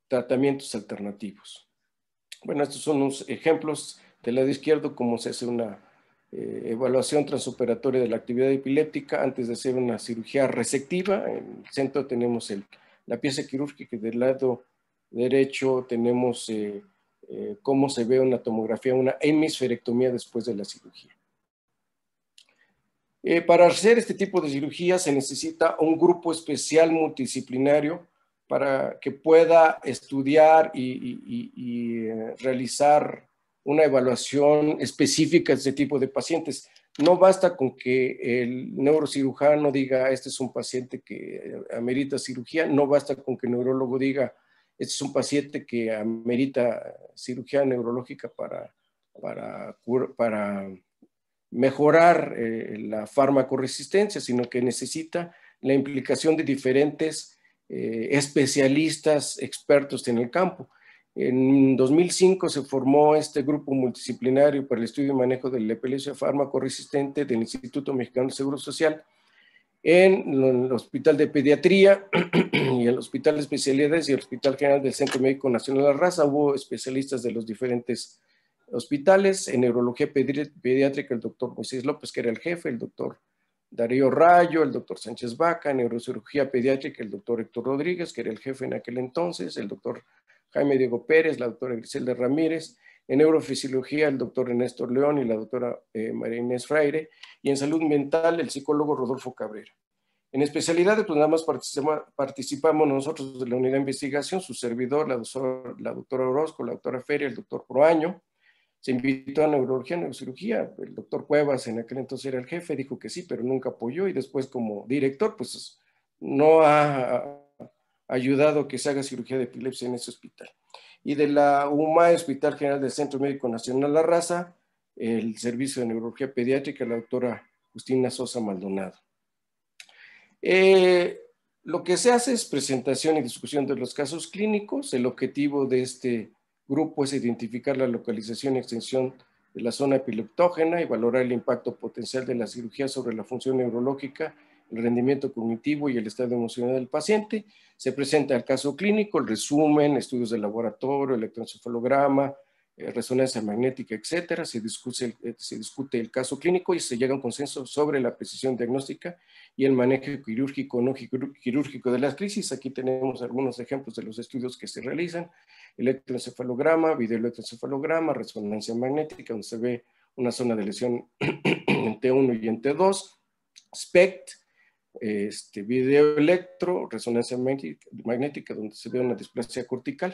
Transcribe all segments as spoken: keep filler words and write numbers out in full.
tratamientos alternativos. Bueno, estos son unos ejemplos del lado izquierdo, cómo se hace una eh, evaluación transoperatoria de la actividad epiléptica antes de hacer una cirugía resectiva. En el centro tenemos el, la pieza quirúrgica y del lado derecho tenemos eh, eh, cómo se ve una tomografía, una hemisferectomía después de la cirugía. Eh, para hacer este tipo de cirugía se necesita un grupo especial multidisciplinario para que pueda estudiar y, y, y, y eh, realizar una evaluación específica de este tipo de pacientes. No basta con que el neurocirujano diga, este es un paciente que amerita cirugía, no basta con que el neurólogo diga, este es un paciente que amerita cirugía neurológica para, para, para mejorar eh, la farmacoresistencia, sino que necesita la implicación de diferentes eh, especialistas, expertos en el campo. En dos mil cinco se formó este grupo multidisciplinario para el estudio y manejo de la epilepsia farmacoresistente del Instituto Mexicano de Seguro Social en el Hospital de Pediatría y el Hospital de Especialidades y el Hospital General del Centro Médico Nacional de la Raza. Hubo especialistas de los diferentes hospitales. En neurología pediátrica, el doctor Moisés López, que era el jefe, el doctor Darío Rayo, el doctor Sánchez Vaca. En neurocirugía pediátrica, el doctor Héctor Rodríguez, que era el jefe en aquel entonces, el doctor Jaime Diego Pérez, la doctora Griselda Ramírez. En neurofisiología, el doctor Ernesto León y la doctora eh, María Inés Fraire. Y en salud mental, el psicólogo Rodolfo Cabrera. En especialidades, pues nada más participa, participamos nosotros de la unidad de investigación, su servidor, la doctora, la doctora Orozco, la doctora Feria, el doctor Proaño. Se invitó a neurología, neurocirugía. El doctor Cuevas, en aquel entonces era el jefe, dijo que sí, pero nunca apoyó. Y después, como director, pues no ha ayudado a que se haga cirugía de epilepsia en ese hospital. Y de la U M A E, Hospital General del Centro Médico Nacional La Raza, el servicio de neurología pediátrica, la doctora Justina Sosa Maldonado. Eh, lo que se hace es presentación y discusión de los casos clínicos. El objetivo de este grupo es identificar la localización y extensión de la zona epileptógena y valorar el impacto potencial de la cirugía sobre la función neurológica, el rendimiento cognitivo y el estado emocional del paciente. Se presenta el caso clínico, el resumen, estudios de laboratorio, electroencefalograma, eh, resonancia magnética, etcétera. Se discute, el, se discute el caso clínico y se llega a un consenso sobre la precisión diagnóstica y el manejo quirúrgico o no quirúrgico de las crisis. Aquí tenemos algunos ejemplos de los estudios que se realizan: electroencefalograma, videoelectroencefalograma, resonancia magnética, donde se ve una zona de lesión en T uno y en T dos, S P E C T, este, videoelectro, resonancia magnética, donde se ve una displasia cortical.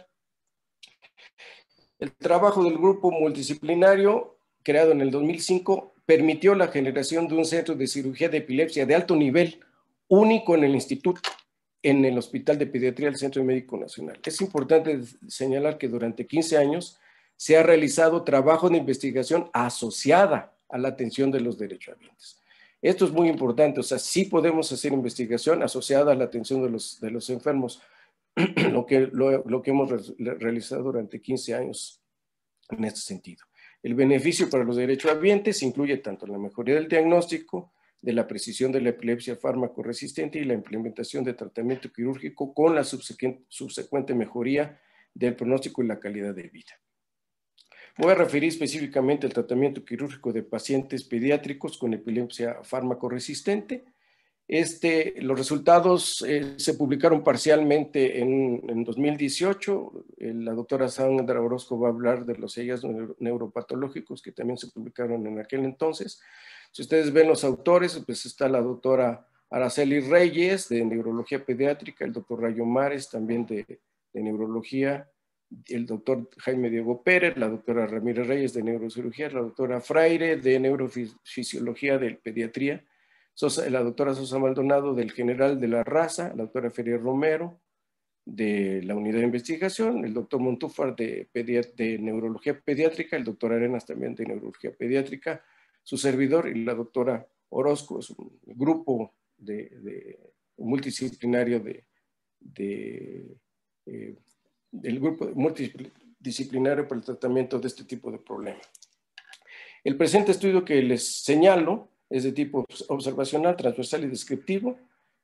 El trabajo del grupo multidisciplinario, creado en el dos mil cinco, permitió la generación de un centro de cirugía de epilepsia de alto nivel, único en el instituto, en el Hospital de Pediatría del Centro Médico Nacional. Es importante señalar que durante quince años se ha realizado trabajo de investigación asociada a la atención de los derechohabientes. Esto es muy importante, o sea, sí podemos hacer investigación asociada a la atención de los, de los enfermos, lo que, lo, lo que hemos re realizado durante quince años en este sentido. El beneficio para los derechohabientes incluye tanto la mejoría del diagnóstico, de la precisión de la epilepsia farmacoresistente y la implementación de tratamiento quirúrgico con la subsecuente, subsecuente mejoría del pronóstico y la calidad de vida. Voy a referir específicamente al tratamiento quirúrgico de pacientes pediátricos con epilepsia farmacoresistente. Este, los resultados eh, se publicaron parcialmente en, en dos mil dieciocho. Eh, la doctora Sandra Orozco va a hablar de los hallazgos neuro, neuropatológicos que también se publicaron en aquel entonces. Si ustedes ven los autores, pues está la doctora Araceli Reyes de neurología pediátrica, el doctor Rayo Mares también de, de neurología, el doctor Jaime Diego Pérez, la doctora Ramírez Reyes de neurocirugía, la doctora Fraire de neurofisiología de pediatría, Sosa, la doctora Sosa Maldonado del General de la Raza, la doctora Feria Romero de la unidad de investigación, el doctor Montúfar de, de neurología pediátrica, el doctor Arenas también de neurología pediátrica, su servidor y la doctora Orozco. Es un grupo de, de multidisciplinario de, de eh, del grupo multidisciplinario para el tratamiento de este tipo de problemas. El presente estudio que les señalo es de tipo observacional, transversal y descriptivo.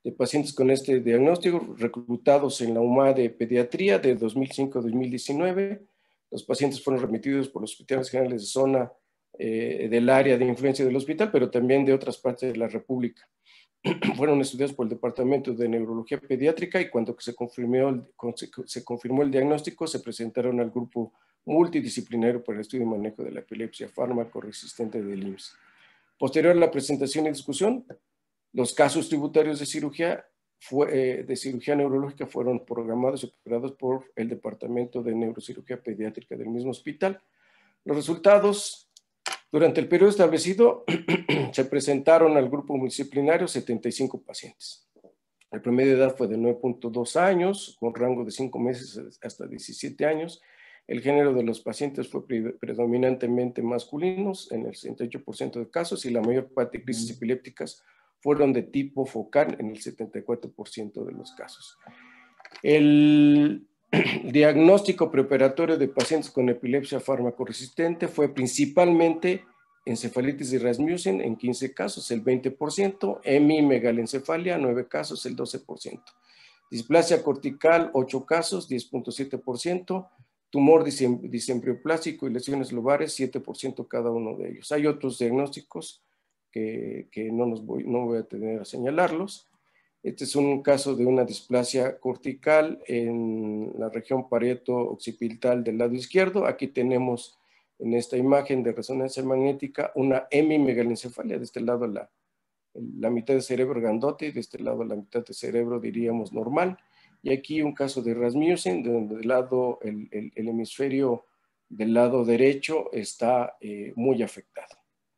de pacientes con este diagnóstico reclutados en la U M A de Pediatría de dos mil cinco a dos mil diecinueve. Los pacientes fueron remitidos por los hospitales generales de zona eh, del área de influencia del hospital, pero también de otras partes de la República. Fueron estudiados por el Departamento de Neurología Pediátrica y cuando se confirmó, el, se confirmó el diagnóstico, se presentaron al grupo multidisciplinario para el estudio y manejo de la epilepsia fármaco resistente del I M S S. Posterior a la presentación y discusión, los casos tributarios de cirugía, fue, eh, de cirugía neurológica fueron programados y operados por el Departamento de Neurocirugía Pediátrica del mismo hospital. Los resultados: durante el periodo establecido se presentaron al grupo multidisciplinario setenta y cinco pacientes. El promedio de edad fue de nueve punto dos años, con rango de cinco meses hasta diecisiete años. El género de los pacientes fue predominantemente masculinos en el sesenta y ocho por ciento de casos y la mayor parte de crisis epilépticas fueron de tipo focal en el setenta y cuatro por ciento de los casos. El diagnóstico preoperatorio de pacientes con epilepsia fármaco-resistente fue principalmente encefalitis de Rasmussen en quince casos, el veinte por ciento, hemimegalencefalia, nueve casos, el doce por ciento, displasia cortical, ocho casos, diez punto siete por ciento, tumor disembrioplástico y lesiones lobares, siete por ciento cada uno de ellos. Hay otros diagnósticos que, que no, nos voy, no voy a tener a señalarlos. Este es un caso de una displasia cortical en la región parieto-occipital del lado izquierdo. Aquí tenemos en esta imagen de resonancia magnética una hemimegalencefalia, de este lado la, la mitad del cerebro grandote y de este lado la mitad del cerebro diríamos normal. Y aquí un caso de Rasmussen, donde del lado, el, el, el hemisferio del lado derecho está eh, muy afectado.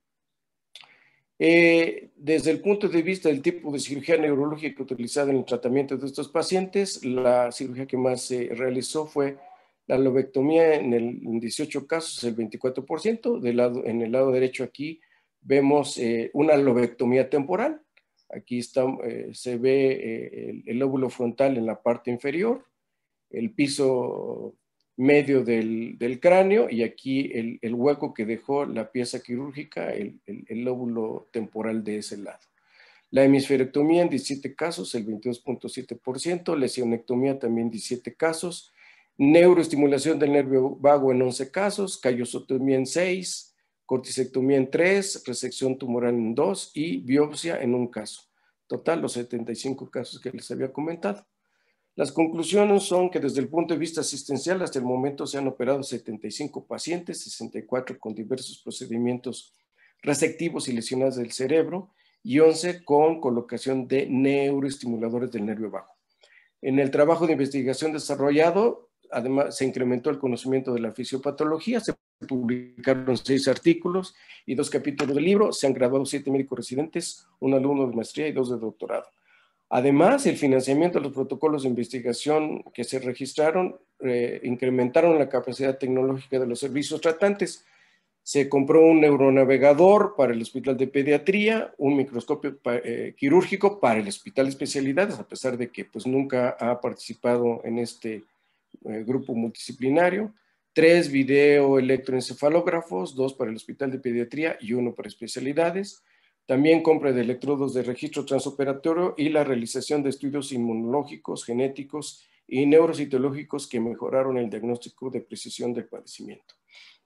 Eh, desde el punto de vista del tipo de cirugía neurológica utilizada en el tratamiento de estos pacientes, la cirugía que más se realizó fue la lobectomía en, el, en dieciocho casos, el veinticuatro por ciento. Del lado, en el lado derecho aquí vemos eh, una lobectomía temporal. Aquí está, eh, se ve eh, el, el lóbulo frontal en la parte inferior, el piso medio del, del cráneo y aquí el, el hueco que dejó la pieza quirúrgica, el, el, el lóbulo temporal de ese lado. La hemisferectomía en diecisiete casos, el veintidós punto siete por ciento, lesionectomía también diecisiete casos, neuroestimulación del nervio vago en once casos, callosotomía en seis, corticectomía en tres, resección tumoral en dos y biopsia en un caso. Total, los setenta y cinco casos que les había comentado. Las conclusiones son que desde el punto de vista asistencial hasta el momento se han operado setenta y cinco pacientes, sesenta y cuatro con diversos procedimientos resectivos y lesionados del cerebro y once con colocación de neuroestimuladores del nervio vago. En el trabajo de investigación desarrollado, además se incrementó el conocimiento de la fisiopatología, se publicaron seis artículos y dos capítulos del libro, se han graduado siete médicos residentes, un alumno de maestría y dos de doctorado. Además, el financiamiento de los protocolos de investigación que se registraron eh, incrementaron la capacidad tecnológica de los servicios tratantes. Se compró un neuronavegador para el Hospital de Pediatría, un microscopio eh, quirúrgico para el Hospital de Especialidades, a pesar de que pues, nunca ha participado en este eh, grupo multidisciplinario, tres videoelectroencefalógrafos, dos para el Hospital de Pediatría y uno para especialidades. También compra de electrodos de registro transoperatorio y la realización de estudios inmunológicos, genéticos y neurocitológicos que mejoraron el diagnóstico de precisión del padecimiento.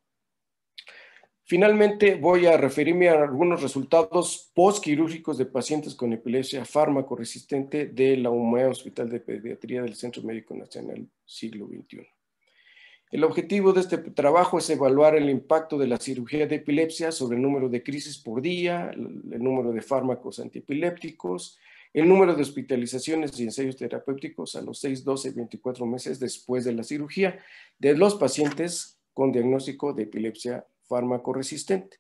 Finalmente, voy a referirme a algunos resultados postquirúrgicos de pacientes con epilepsia fármaco resistente de la U M E Hospital de Pediatría del Centro Médico Nacional Siglo veintiuno. El objetivo de este trabajo es evaluar el impacto de la cirugía de epilepsia sobre el número de crisis por día, el número de fármacos antiepilépticos, el número de hospitalizaciones y ensayos terapéuticos a los seis, doce y veinticuatro meses después de la cirugía de los pacientes con diagnóstico de epilepsia fármaco resistente.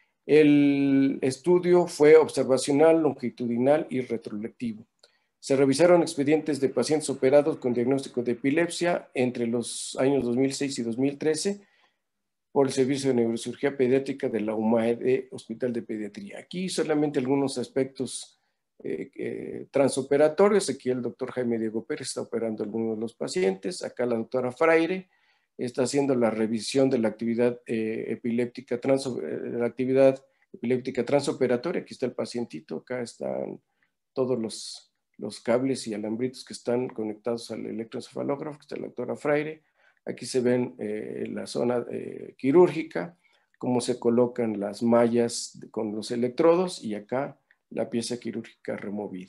El estudio fue observacional, longitudinal y retrospectivo. Se revisaron expedientes de pacientes operados con diagnóstico de epilepsia entre los años dos mil seis y dos mil trece por el Servicio de Neurocirugía Pediátrica de la U M A E de Hospital de Pediatría. Aquí solamente algunos aspectos eh, eh, transoperatorios. Aquí el doctor Jaime Diego Pérez está operando a algunos de los pacientes. Acá la doctora Fraire está haciendo la revisión de la actividad eh, epiléptica, trans, eh, la actividad epiléptica transoperatoria. Aquí está el pacientito, acá están todos los los cables y alambritos que están conectados al electroencefalógrafo, que está la doctora Freire. Aquí se ven eh, la zona eh, quirúrgica, cómo se colocan las mallas con los electrodos y acá la pieza quirúrgica removida.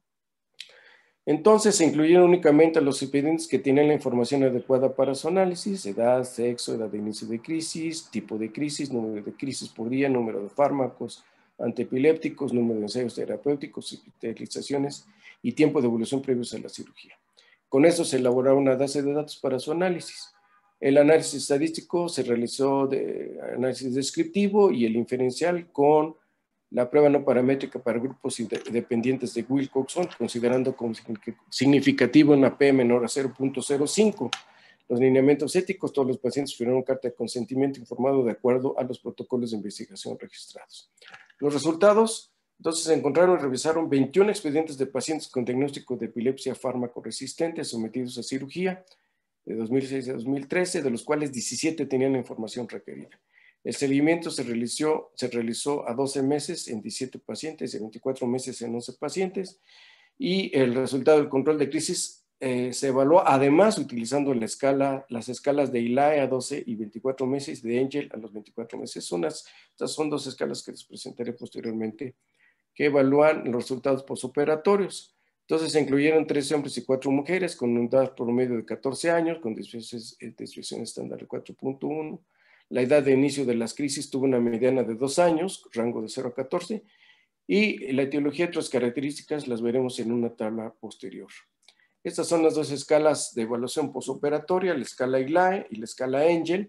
Entonces se incluyeron únicamente a los expedientes que tienen la información adecuada para su análisis: edad, sexo, edad de inicio de crisis, tipo de crisis, número de crisis por día, número de fármacos antiepilépticos, número de ensayos terapéuticos, hospitalizaciones y tiempo de evolución previos a la cirugía. Con eso se elaboró una base de datos para su análisis. El análisis estadístico se realizó de análisis descriptivo y el inferencial con la prueba no paramétrica para grupos dependientes de Wilcoxon, considerando como significativo una P menor a cero punto cero cinco. Los lineamientos éticos, todos los pacientes firmaron carta de consentimiento informado de acuerdo a los protocolos de investigación registrados. Los resultados, entonces, se encontraron y revisaron veintiún expedientes de pacientes con diagnóstico de epilepsia fármaco resistente sometidos a cirugía de dos mil seis a dos mil trece, de los cuales diecisiete tenían la información requerida. El seguimiento se realizó, se realizó a doce meses en diecisiete pacientes y veinticuatro meses en once pacientes, y el resultado del control de crisis eh, se evaluó además utilizando la escala, las escalas de I L A E a doce y veinticuatro meses, de Angel a los veinticuatro meses. Unas, estas son dos escalas que les presentaré posteriormente, que evalúan los resultados posoperatorios. Entonces se incluyeron trece hombres y cuatro mujeres con una edad promedio de catorce años, con desviación estándar de cuatro punto uno. La edad de inicio de las crisis tuvo una mediana de dos años, rango de cero a catorce, y la etiología y otras características las veremos en una tabla posterior. Estas son las dos escalas de evaluación posoperatoria, la escala I L A E y la escala Angel.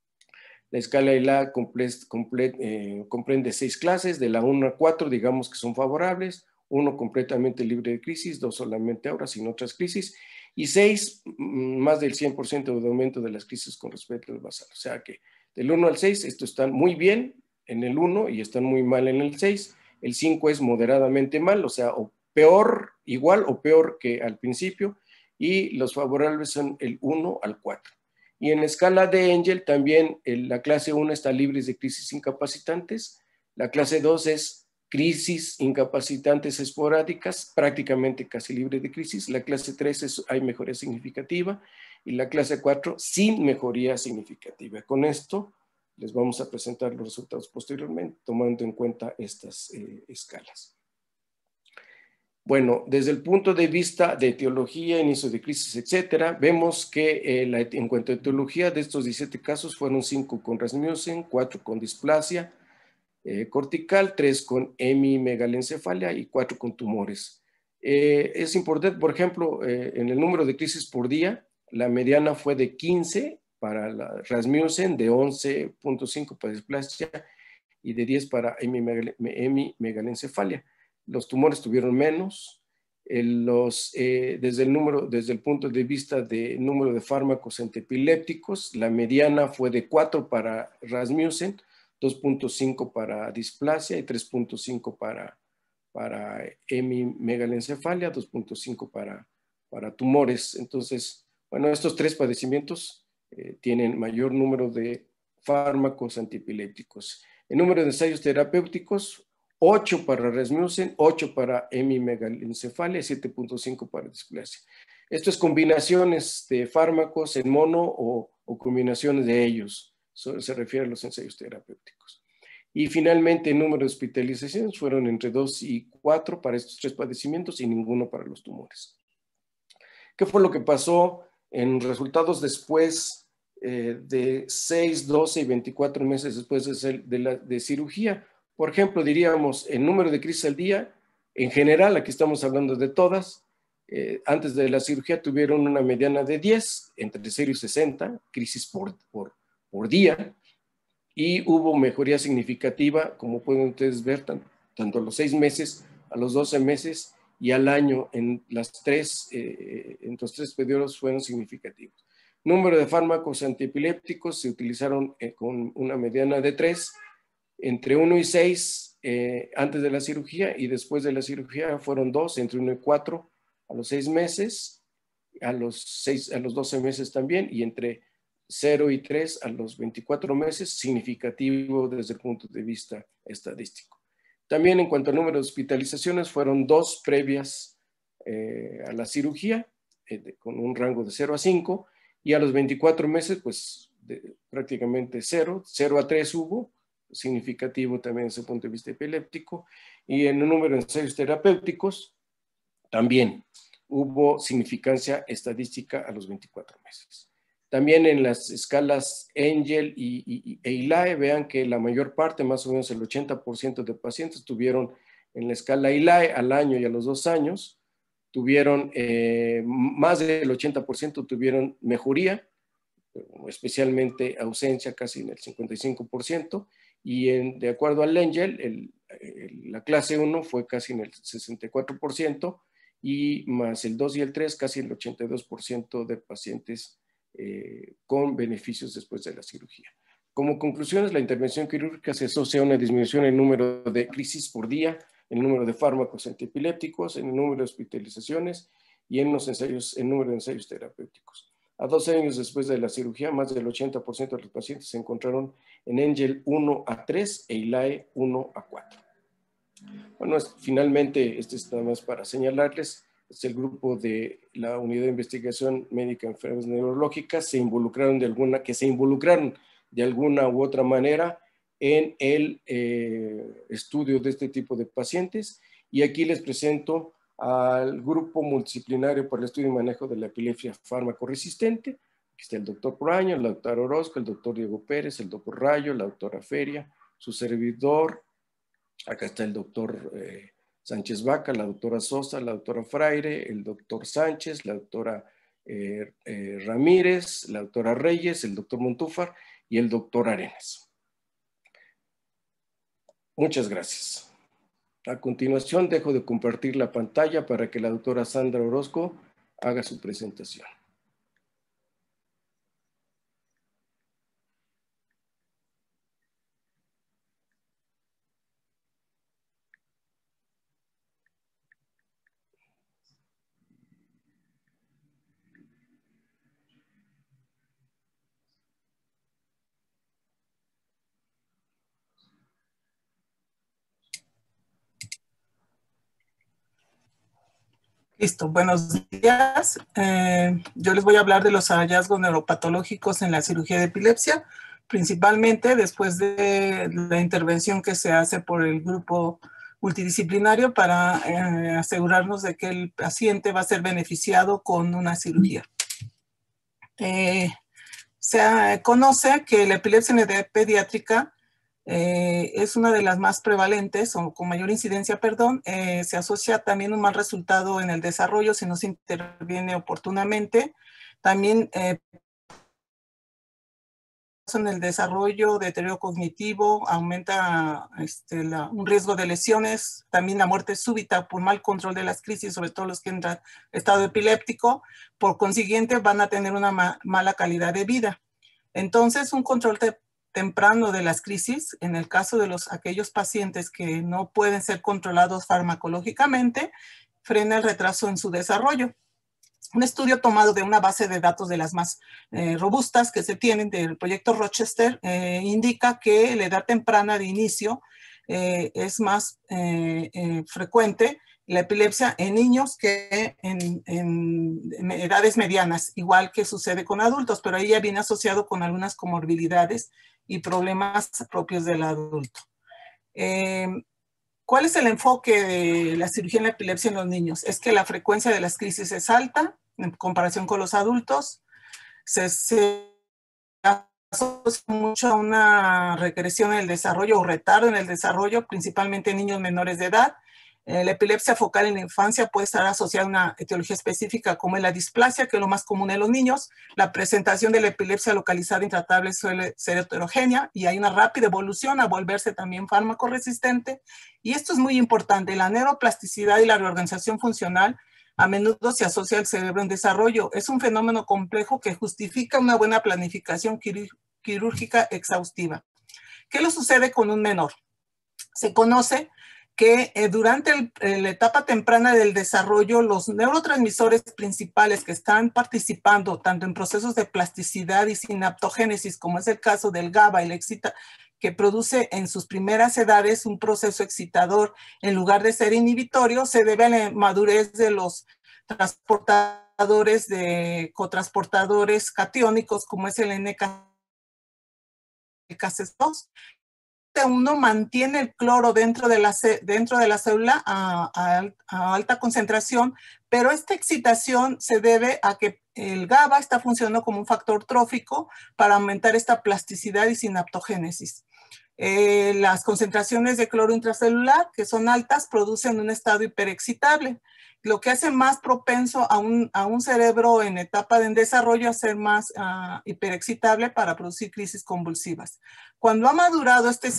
La escala I L A E comple comple eh, comprende seis clases, de la uno a cuatro digamos que son favorables, uno completamente libre de crisis, dos solamente ahora sin otras crisis, y seis más del cien por ciento de aumento de las crisis con respecto al basal. O sea que del uno al seis, estos están muy bien en el uno y están muy mal en el seis. El cinco es moderadamente mal, o sea, o peor, igual o peor que al principio, y los favorables son el uno al cuatro. Y en la escala de Angel también el, la clase uno está libre de crisis incapacitantes, la clase dos es crisis incapacitantes esporádicas, prácticamente casi libre de crisis, la clase tres es, hay mejoría significativa, y la clase cuatro sin mejoría significativa. Con esto les vamos a presentar los resultados posteriormente, tomando en cuenta estas eh, escalas. Bueno, desde el punto de vista de etiología, inicio de crisis, etcétera, vemos que eh, la, en cuanto a etiología de estos diecisiete casos fueron cinco con Rasmussen, cuatro con displasia eh, cortical, tres con hemimegalencefalia y cuatro con tumores. Eh, es importante, por ejemplo, eh, en el número de crisis por día, la mediana fue de quince para la Rasmussen, de once punto cinco para displasia y de diez para hemimegalencefalia. Los tumores tuvieron menos. El, los, eh, desde, el número, desde el punto de vista de número de fármacos antiepilépticos, la mediana fue de cuatro para Rasmussen, dos punto cinco para displasia y tres punto cinco para, para hemimegalencefalia, dos punto cinco para, para tumores. Entonces, bueno, estos tres padecimientos eh, tienen mayor número de fármacos antiepilépticos. El número de ensayos terapéuticos, ocho para Rasmussen, ocho para hemimegalencefalia y siete punto cinco para displasia. Esto es combinaciones de fármacos en mono o, o combinaciones de ellos. Eso se refiere a los ensayos terapéuticos. Y finalmente, el número de hospitalizaciones fueron entre dos y cuatro para estos tres padecimientos y ninguno para los tumores. ¿Qué fue lo que pasó en resultados después eh, de seis, doce y veinticuatro meses después de, de, la, de cirugía? Por ejemplo, diríamos, el número de crisis al día, en general, aquí estamos hablando de todas, eh, antes de la cirugía tuvieron una mediana de diez, entre cero y sesenta, crisis por, por, por día, y hubo mejoría significativa, como pueden ustedes ver, tanto, tanto a los seis meses, a los doce meses y al año, en, las tres, eh, en los tres periodos fueron significativos. Número de fármacos antiepilépticos se utilizaron eh, con una mediana de tres, entre uno y seis eh, antes de la cirugía, y después de la cirugía fueron dos, entre uno y cuatro a los seis meses, a los, seis, a los doce meses también, y entre cero y tres a los veinticuatro meses, significativo desde el punto de vista estadístico. También en cuanto al número de hospitalizaciones, fueron dos previas eh, a la cirugía, eh, de, con un rango de cero a cinco, y a los veinticuatro meses, pues de, prácticamente cero, cero a tres hubo, significativo también desde el punto de vista epiléptico, y en el número de ensayos terapéuticos también hubo significancia estadística a los veinticuatro meses. También en las escalas Angel y, y, e I L A E, vean que la mayor parte, más o menos el ochenta por ciento de pacientes tuvieron en la escala I L A E al año y a los dos años, tuvieron, eh, más del ochenta por ciento tuvieron mejoría, especialmente ausencia casi en el cincuenta y cinco por ciento, y en, de acuerdo al Angel, el, el, la clase uno fue casi en el sesenta y cuatro por ciento, y más el dos y el tres, casi el ochenta y dos por ciento de pacientes eh, con beneficios después de la cirugía. Como conclusiones, la intervención quirúrgica se asocia a una disminución en el número de crisis por día, en el número de fármacos antiepilépticos, en el número de hospitalizaciones y en los ensayos, en el número de ensayos terapéuticos. A doce años después de la cirugía, más del ochenta por ciento de los pacientes se encontraron en Angel uno a tres e I L A E uno a cuatro. Bueno, es, finalmente, este es nada más para señalarles, es el grupo de la Unidad de Investigación Médica en Enfermedades Neurológicas, se involucraron de alguna, que se involucraron de alguna u otra manera en el eh, estudio de este tipo de pacientes, y aquí les presento al grupo multidisciplinario para el estudio y manejo de la epilepsia fármaco-resistente. Aquí está el doctor Proaño, el doctor Orozco, el doctor Diego Pérez, el doctor Rayo, la doctora Feria, su servidor. Acá está el doctor eh, Sánchez Vaca, la doctora Sosa, la doctora Fraire, el doctor Sánchez, la doctora eh, eh, Ramírez, la doctora Reyes, el doctor Montúfar y el doctor Arenas. Muchas gracias. A continuación, dejo de compartir la pantalla para que la doctora Sandra Orozco haga su presentación. Listo, buenos días. Eh, yo les voy a hablar de los hallazgos neuropatológicos en la cirugía de epilepsia, principalmente después de la intervención que se hace por el grupo multidisciplinario para eh, asegurarnos de que el paciente va a ser beneficiado con una cirugía. Eh, se conoce que la epilepsia en edad pediátrica Eh, es una de las más prevalentes o con mayor incidencia, perdón. Eh, se asocia también un mal resultado en el desarrollo si no se interviene oportunamente. También eh, en el desarrollo, deterioro cognitivo, aumenta este, la, un riesgo de lesiones, también la muerte súbita por mal control de las crisis, sobre todo los que entran en estado epiléptico. Por consiguiente, van a tener una ma mala calidad de vida. Entonces, un control de temprano de las crisis, en el caso de los, aquellos pacientes que no pueden ser controlados farmacológicamente, frena el retraso en su desarrollo. Un estudio tomado de una base de datos de las más eh, robustas que se tienen del proyecto Rochester eh, indica que la edad temprana de inicio eh, es más eh, eh, frecuente la epilepsia en niños que en, en, en edades medianas, igual que sucede con adultos, pero ahí ya viene asociado con algunas comorbilidades y problemas propios del adulto. Eh, ¿Cuál es el enfoque de la cirugía en la epilepsia en los niños? Es que la frecuencia de las crisis es alta en comparación con los adultos. Se, se asocia mucho a una regresión en el desarrollo o retardo en el desarrollo, principalmente en niños menores de edad. La epilepsia focal en la infancia puede estar asociada a una etiología específica como es la displasia, que es lo más común en los niños. La presentación de la epilepsia localizada intratable suele ser heterogénea y hay una rápida evolución a volverse también fármaco resistente. Y esto es muy importante. La neuroplasticidad y la reorganización funcional a menudo se asocia al cerebro en desarrollo. Es un fenómeno complejo que justifica una buena planificación quirúrgica exhaustiva. ¿Qué le sucede con un menor? Se conoce que eh, durante el, eh, la etapa temprana del desarrollo, los neurotransmisores principales que están participando tanto en procesos de plasticidad y sinaptogénesis, como es el caso del GABA y la excita, que produce en sus primeras edades un proceso excitador en lugar de ser inhibitorio, se debe a la madurez de los transportadores de cotransportadores catiónicos como es el N K C S dos. Uno mantiene el cloro dentro de la, dentro de la célula a, a, a alta concentración, pero esta excitación se debe a que el GABA está funcionando como un factor trófico para aumentar esta plasticidad y sinaptogénesis. Eh, las concentraciones de cloro intracelular, que son altas, producen un estado hiperexcitable, lo que hace más propenso a un, a un cerebro en etapa de desarrollo a ser más uh, hiperexcitable para producir crisis convulsivas. Cuando ha madurado este,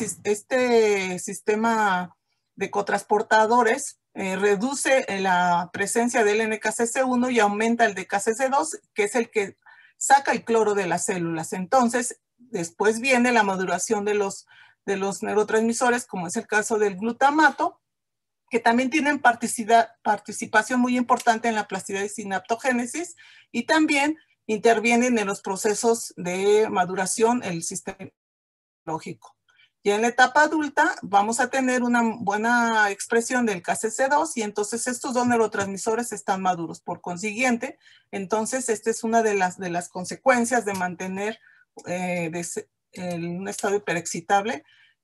este sistema de cotransportadores, eh, reduce la presencia del N K C S uno y aumenta el de K C S dos, que es el que saca el cloro de las células. Entonces, después viene la maduración de los, de los neurotransmisores, como es el caso del glutamato, que también tienen participación muy importante en la plasticidad y sinaptogénesis, y también intervienen en los procesos de maduración el sistema lógico. Y en la etapa adulta vamos a tener una buena expresión del K C S dos y entonces estos dos neurotransmisores están maduros. Por consiguiente, entonces esta es una de las, de las consecuencias de mantener eh, de, en un estado hiperexcitable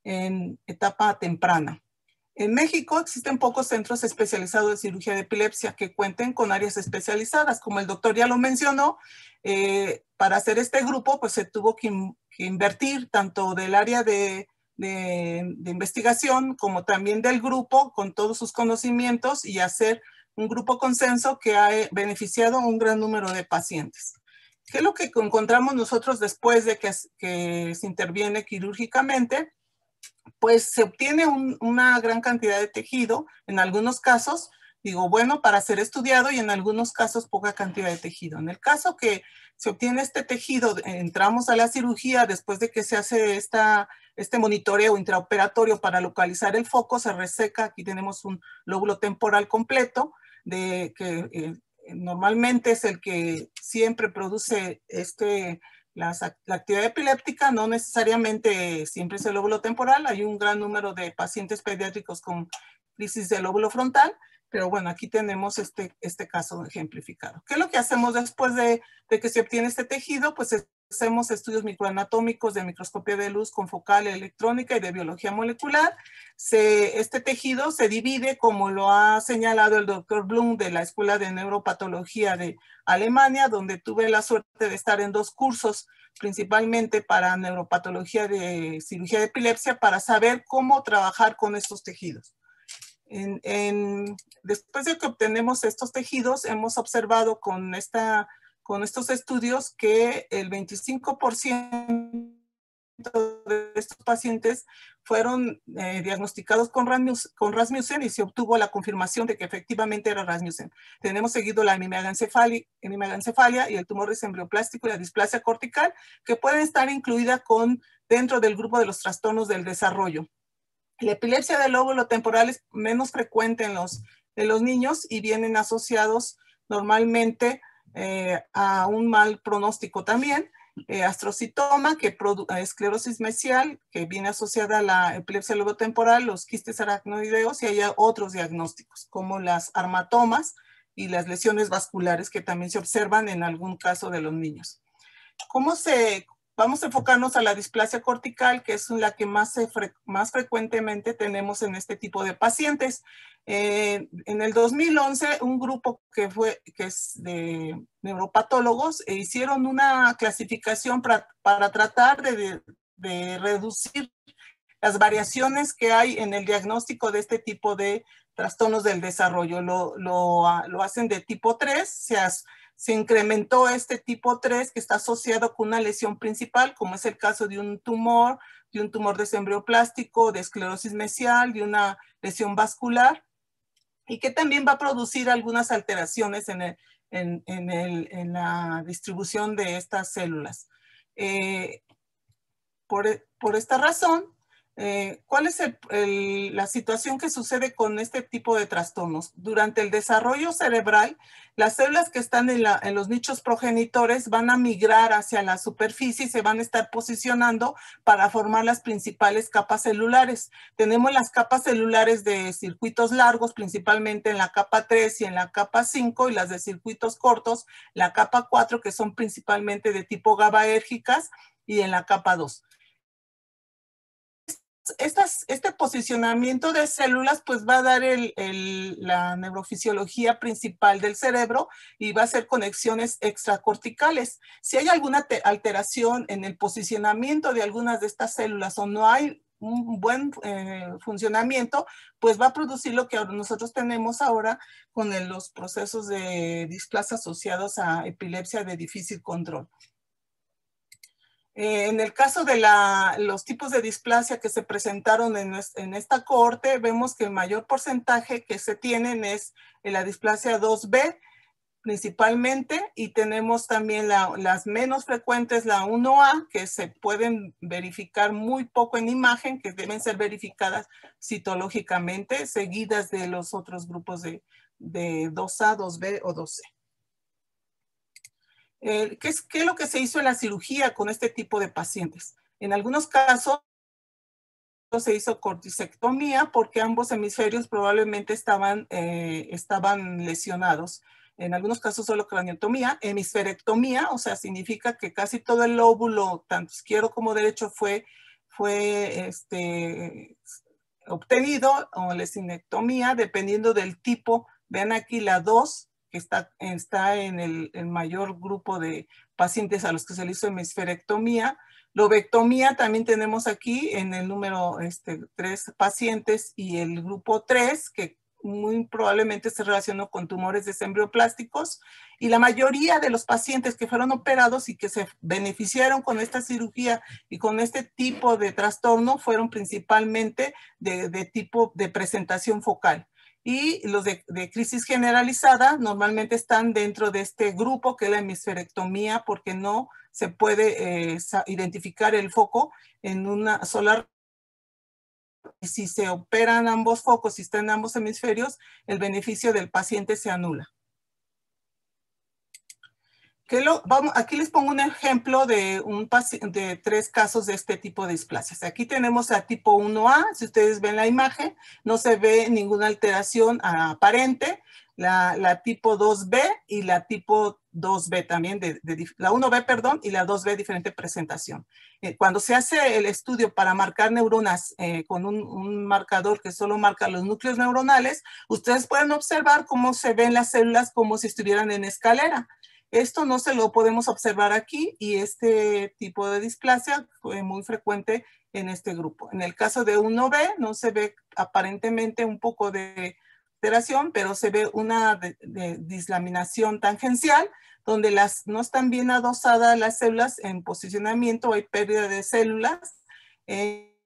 en etapa temprana. En México existen pocos centros especializados de cirugía de epilepsia que cuenten con áreas especializadas. Como el doctor ya lo mencionó, eh, para hacer este grupo pues se tuvo que, in, que invertir tanto del área de, de, de investigación como también del grupo con todos sus conocimientos y hacer un grupo consenso que ha beneficiado a un gran número de pacientes. ¿Qué es lo que encontramos nosotros después de que, que se interviene quirúrgicamente? Pues se obtiene un, una gran cantidad de tejido, en algunos casos, digo, bueno, para ser estudiado y en algunos casos poca cantidad de tejido. En el caso que se obtiene este tejido, entramos a la cirugía después de que se hace esta, este monitoreo intraoperatorio para localizar el foco, se reseca, aquí tenemos un lóbulo temporal completo, de que eh, normalmente es el que siempre produce este... La, la actividad epiléptica no necesariamente siempre es el lóbulo temporal, hay un gran número de pacientes pediátricos con crisis del lóbulo frontal, pero bueno, aquí tenemos este, este caso ejemplificado. ¿Qué es lo que hacemos después de, de que se obtiene este tejido? Pues hacemos estudios microanatómicos de microscopía de luz con focal electrónica y de biología molecular. Se, este tejido se divide, como lo ha señalado el doctor Blum de la Escuela de Neuropatología de Alemania, donde tuve la suerte de estar en dos cursos, principalmente para neuropatología de cirugía de epilepsia, para saber cómo trabajar con estos tejidos. En, en, después de que obtenemos estos tejidos, hemos observado con, esta, con estos estudios que el veinticinco por ciento de estos pacientes fueron eh, diagnosticados con, Rasmus, con Rasmussen y se obtuvo la confirmación de que efectivamente era Rasmussen. Tenemos seguido la hemimegaencefalia y el tumor embrioplástico y la displasia cortical, que pueden estar incluidas con, dentro del grupo de los trastornos del desarrollo. La epilepsia del lóbulo temporal es menos frecuente en los, en los niños y vienen asociados normalmente eh, a un mal pronóstico también. Eh, astrocitoma, que esclerosis mesial, que viene asociada a la epilepsia del lóbulo temporal, los quistes aracnoideos, y hay otros diagnósticos, como las armatomas y las lesiones vasculares, que también se observan en algún caso de los niños. ¿Cómo se...? Vamos a enfocarnos a la displasia cortical, que es la que más, se fre más frecuentemente tenemos en este tipo de pacientes. Eh, en el dos mil once, un grupo que, fue, que es de neuropatólogos eh, hicieron una clasificación para, para tratar de, de, de reducir las variaciones que hay en el diagnóstico de este tipo de trastornos del desarrollo. Lo, lo, lo hacen de tipo tres, se hace se incrementó este tipo tres que está asociado con una lesión principal, como es el caso de un tumor, de un tumor desembrioplástico, de esclerosis mesial, de una lesión vascular, y que también va a producir algunas alteraciones en, el, en, en, el, en la distribución de estas células. Eh, por, por esta razón, Eh, ¿Cuál es el, el, la situación que sucede con este tipo de trastornos? Durante el desarrollo cerebral, las células que están en, la, en los nichos progenitores van a migrar hacia la superficie y se van a estar posicionando para formar las principales capas celulares. Tenemos las capas celulares de circuitos largos, principalmente en la capa tres y en la capa cinco, y las de circuitos cortos, la capa cuatro, que son principalmente de tipo GABAérgicas, y en la capa dos. Estas, este posicionamiento de células pues va a dar el, el, la neurofisiología principal del cerebro y va a hacer conexiones extracorticales. Si hay alguna alteración en el posicionamiento de algunas de estas células o no hay un buen eh, funcionamiento, pues va a producir lo que nosotros tenemos ahora con el, los procesos de displasia asociados a epilepsia de difícil control. Eh, en el caso de la, los tipos de displasia que se presentaron en, en esta cohorte, vemos que el mayor porcentaje que se tienen es la displasia dos B principalmente, y tenemos también la, las menos frecuentes, la uno A, que se pueden verificar muy poco en imagen, que deben ser verificadas citológicamente, seguidas de los otros grupos de, de dos A, dos B o dos C. Eh, ¿qué, es, ¿Qué es lo que se hizo en la cirugía con este tipo de pacientes? En algunos casos se hizo cortisectomía porque ambos hemisferios probablemente estaban, eh, estaban lesionados. En algunos casos solo craniotomía, hemisferectomía, o sea, significa que casi todo el lóbulo, tanto izquierdo como derecho, fue, fue este, obtenido, o lesinectomía, dependiendo del tipo. Vean aquí la dos, que está, está en el, el mayor grupo de pacientes a los que se le hizo hemisferectomía. Lobectomía también tenemos aquí en el número este, tres pacientes, y el grupo tres, que muy probablemente se relacionó con tumores desembrioplásticos, y la mayoría de los pacientes que fueron operados y que se beneficiaron con esta cirugía y con este tipo de trastorno fueron principalmente de, de tipo de presentación focal. Y los de, de crisis generalizada normalmente están dentro de este grupo, que es la hemisferectomía, porque no se puede eh, identificar el foco en una sola. Y si se operan ambos focos, si están en ambos hemisferios, el beneficio del paciente se anula. Que lo, vamos, aquí les pongo un ejemplo de, un, de tres casos de este tipo de displasias. Aquí tenemos a tipo uno A, si ustedes ven la imagen, no se ve ninguna alteración aparente. La, la tipo dos B y la tipo dos B también, de, de, la uno B, perdón, y la dos B, diferente presentación. Eh, cuando se hace el estudio para marcar neuronas eh, con un, un marcador que solo marca los núcleos neuronales, ustedes pueden observar cómo se ven las células como si estuvieran en escalera. Esto no se lo podemos observar aquí, y este tipo de displasia fue muy frecuente en este grupo. En el caso de uno B no se ve aparentemente un poco de alteración, pero se ve una de, de dislaminación tangencial, donde las, no están bien adosadas las células en posicionamiento, hay pérdida de células, eh,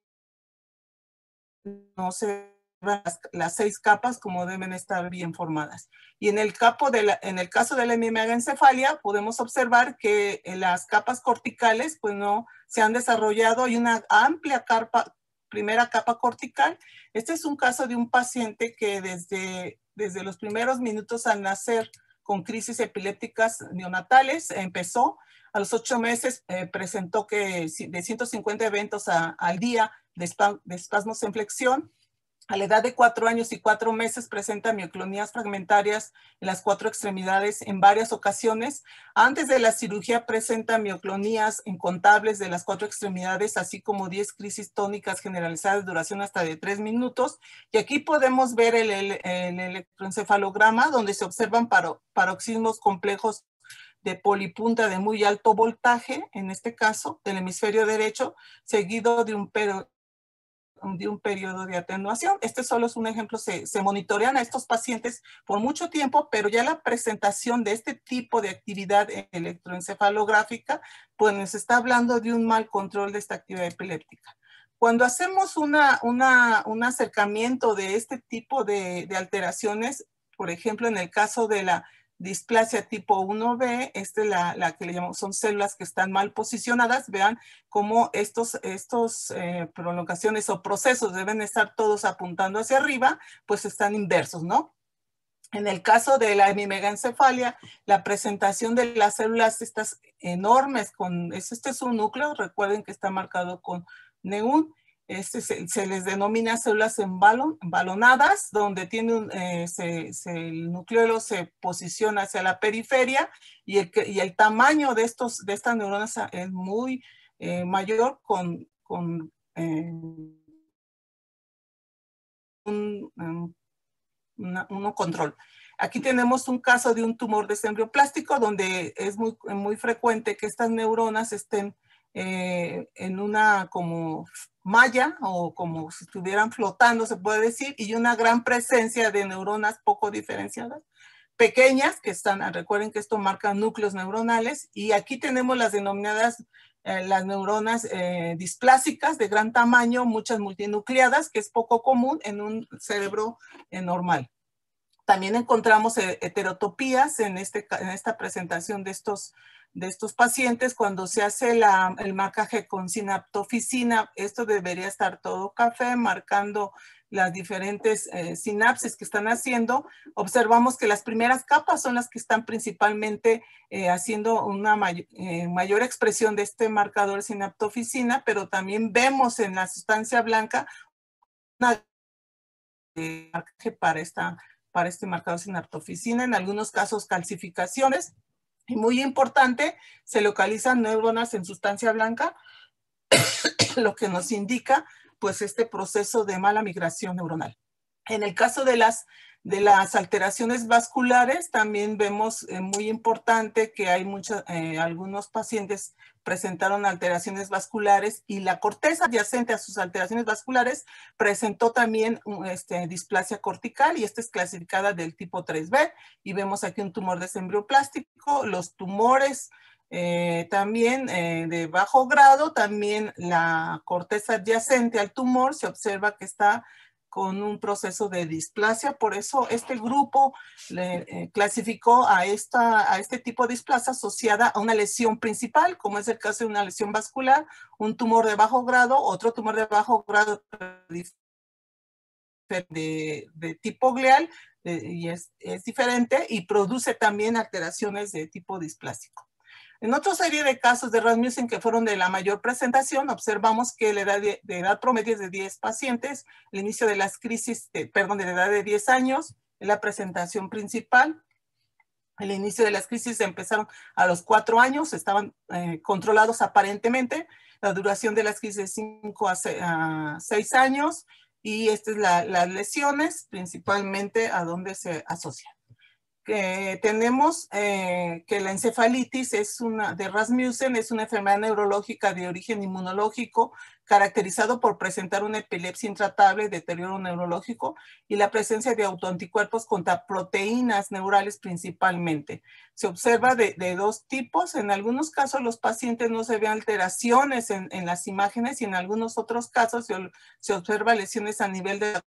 no se Las, las seis capas como deben estar bien formadas. Y en el, capo de la, en el caso de la hemimegaencefalia podemos observar que las capas corticales pues no se han desarrollado. Hay una amplia capa, primera capa cortical. Este es un caso de un paciente que desde, desde los primeros minutos al nacer con crisis epilépticas neonatales empezó. A los ocho meses eh, presentó que de ciento cincuenta eventos a, al día de, espasm, de espasmos en flexión. A la edad de cuatro años y cuatro meses presenta mioclonías fragmentarias en las cuatro extremidades en varias ocasiones. Antes de la cirugía presenta mioclonías incontables de las cuatro extremidades, así como diez crisis tónicas generalizadas de duración hasta de tres minutos. Y aquí podemos ver el, el, el electroencefalograma, donde se observan paro, paroxismos complejos de polipunta de muy alto voltaje, en este caso del hemisferio derecho, seguido de un pero de un periodo de atenuación. Este solo es un ejemplo. Se, se monitorean a estos pacientes por mucho tiempo, pero ya la presentación de este tipo de actividad electroencefalográfica, pues nos está hablando de un mal control de esta actividad epiléptica. Cuando hacemos una, una, un acercamiento de este tipo de, de alteraciones, por ejemplo, en el caso de la displasia tipo uno B, esta es la, la que le llamamos, son células que están mal posicionadas. Vean cómo estos, estos eh, prolongaciones o procesos deben estar todos apuntando hacia arriba, pues están inversos, ¿no? En el caso de la hemimegaencefalia, la presentación de las células estas enormes, con, este es un núcleo, recuerden que está marcado con neón. Este se, se les denomina células embalon, embalonadas, donde tiene un, eh, se, se, el nucleolo se posiciona hacia la periferia y el, y el tamaño de, estos, de estas neuronas es muy eh, mayor con, con eh, un, un, una, un control. Aquí tenemos un caso de un tumor desembryoplástico donde es muy, muy frecuente que estas neuronas estén eh, en una como malla o como si estuvieran flotando, se puede decir, y una gran presencia de neuronas poco diferenciadas, pequeñas, que están, recuerden que esto marca núcleos neuronales, y aquí tenemos las denominadas eh, las neuronas eh, displásicas de gran tamaño, muchas multinucleadas, que es poco común en un cerebro eh, normal. También encontramos heterotopías en, este, en esta presentación de estos, de estos pacientes cuando se hace la, el marcaje con sinaptoficina. Esto debería estar todo café, marcando las diferentes eh, sinapsis que están haciendo. Observamos que las primeras capas son las que están principalmente eh, haciendo una may eh, mayor expresión de este marcador sinaptoficina, pero también vemos en la sustancia blanca una eh, marcaje para esta para este marcador sinaptoficina, en algunos casos calcificaciones, y muy importante, se localizan neuronas en sustancia blanca, lo que nos indica pues este proceso de mala migración neuronal. En el caso de las, de las alteraciones vasculares, también vemos eh, muy importante que hay muchos, eh, algunos pacientes presentaron alteraciones vasculares y la corteza adyacente a sus alteraciones vasculares presentó también este, displasia cortical, y esta es clasificada del tipo tres B, y vemos aquí un tumor desembryoplástico. Los tumores eh, también eh, de bajo grado, también la corteza adyacente al tumor se observa que está con un proceso de displasia. Por eso este grupo le, eh, clasificó a, esta, a este tipo de displasia asociada a una lesión principal, como es el caso de una lesión vascular, un tumor de bajo grado, otro tumor de bajo grado de, de tipo glial, eh, y es, es diferente, y produce también alteraciones de tipo displásico. En otra serie de casos de Rasmussen que fueron de la mayor presentación, observamos que la edad, de, de edad promedio es de diez pacientes, el inicio de las crisis, de, perdón, de la edad de diez años, es la presentación principal. El inicio de las crisis empezaron a los cuatro años, estaban eh, controlados aparentemente, la duración de las crisis de cinco a seis años, y estas son la, las lesiones, principalmente a donde se asocian. Que tenemos eh, que la encefalitis es una, de Rasmussen es una enfermedad neurológica de origen inmunológico caracterizado por presentar una epilepsia intratable, deterioro neurológico y la presencia de autoanticuerpos contra proteínas neurales principalmente. Se observa de, de dos tipos. En algunos casos los pacientes no se ven alteraciones en, en las imágenes, y en algunos otros casos se, se observa lesiones a nivel de la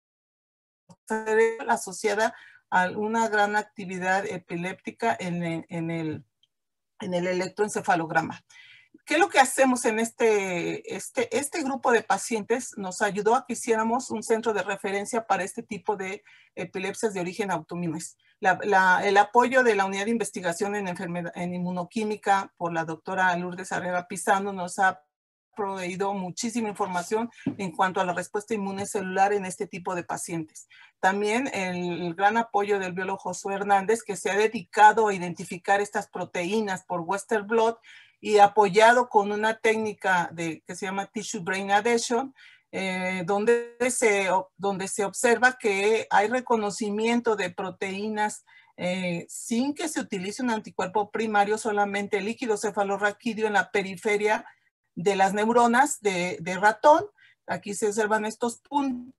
cerebro asociada a una gran actividad epiléptica en el, en el, en el electroencefalograma. ¿Qué es lo que hacemos en este, este, este grupo de pacientes? Nos ayudó a que hiciéramos un centro de referencia para este tipo de epilepsias de origen autoinmunes. La, la, el apoyo de la Unidad de Investigación en, enfermedad, en Inmunoquímica por la doctora Lourdes Arriaga Pisano nos ha proveído muchísima información en cuanto a la respuesta inmune celular en este tipo de pacientes. También el, el gran apoyo del biólogo Josué Hernández, que se ha dedicado a identificar estas proteínas por Western blot y apoyado con una técnica de, que se llama Tissue Brain Adhesion, eh, donde, se, donde se observa que hay reconocimiento de proteínas eh, sin que se utilice un anticuerpo primario, solamente líquido cefalorraquídeo en la periferia de las neuronas de, de ratón. Aquí se observan estos puntos.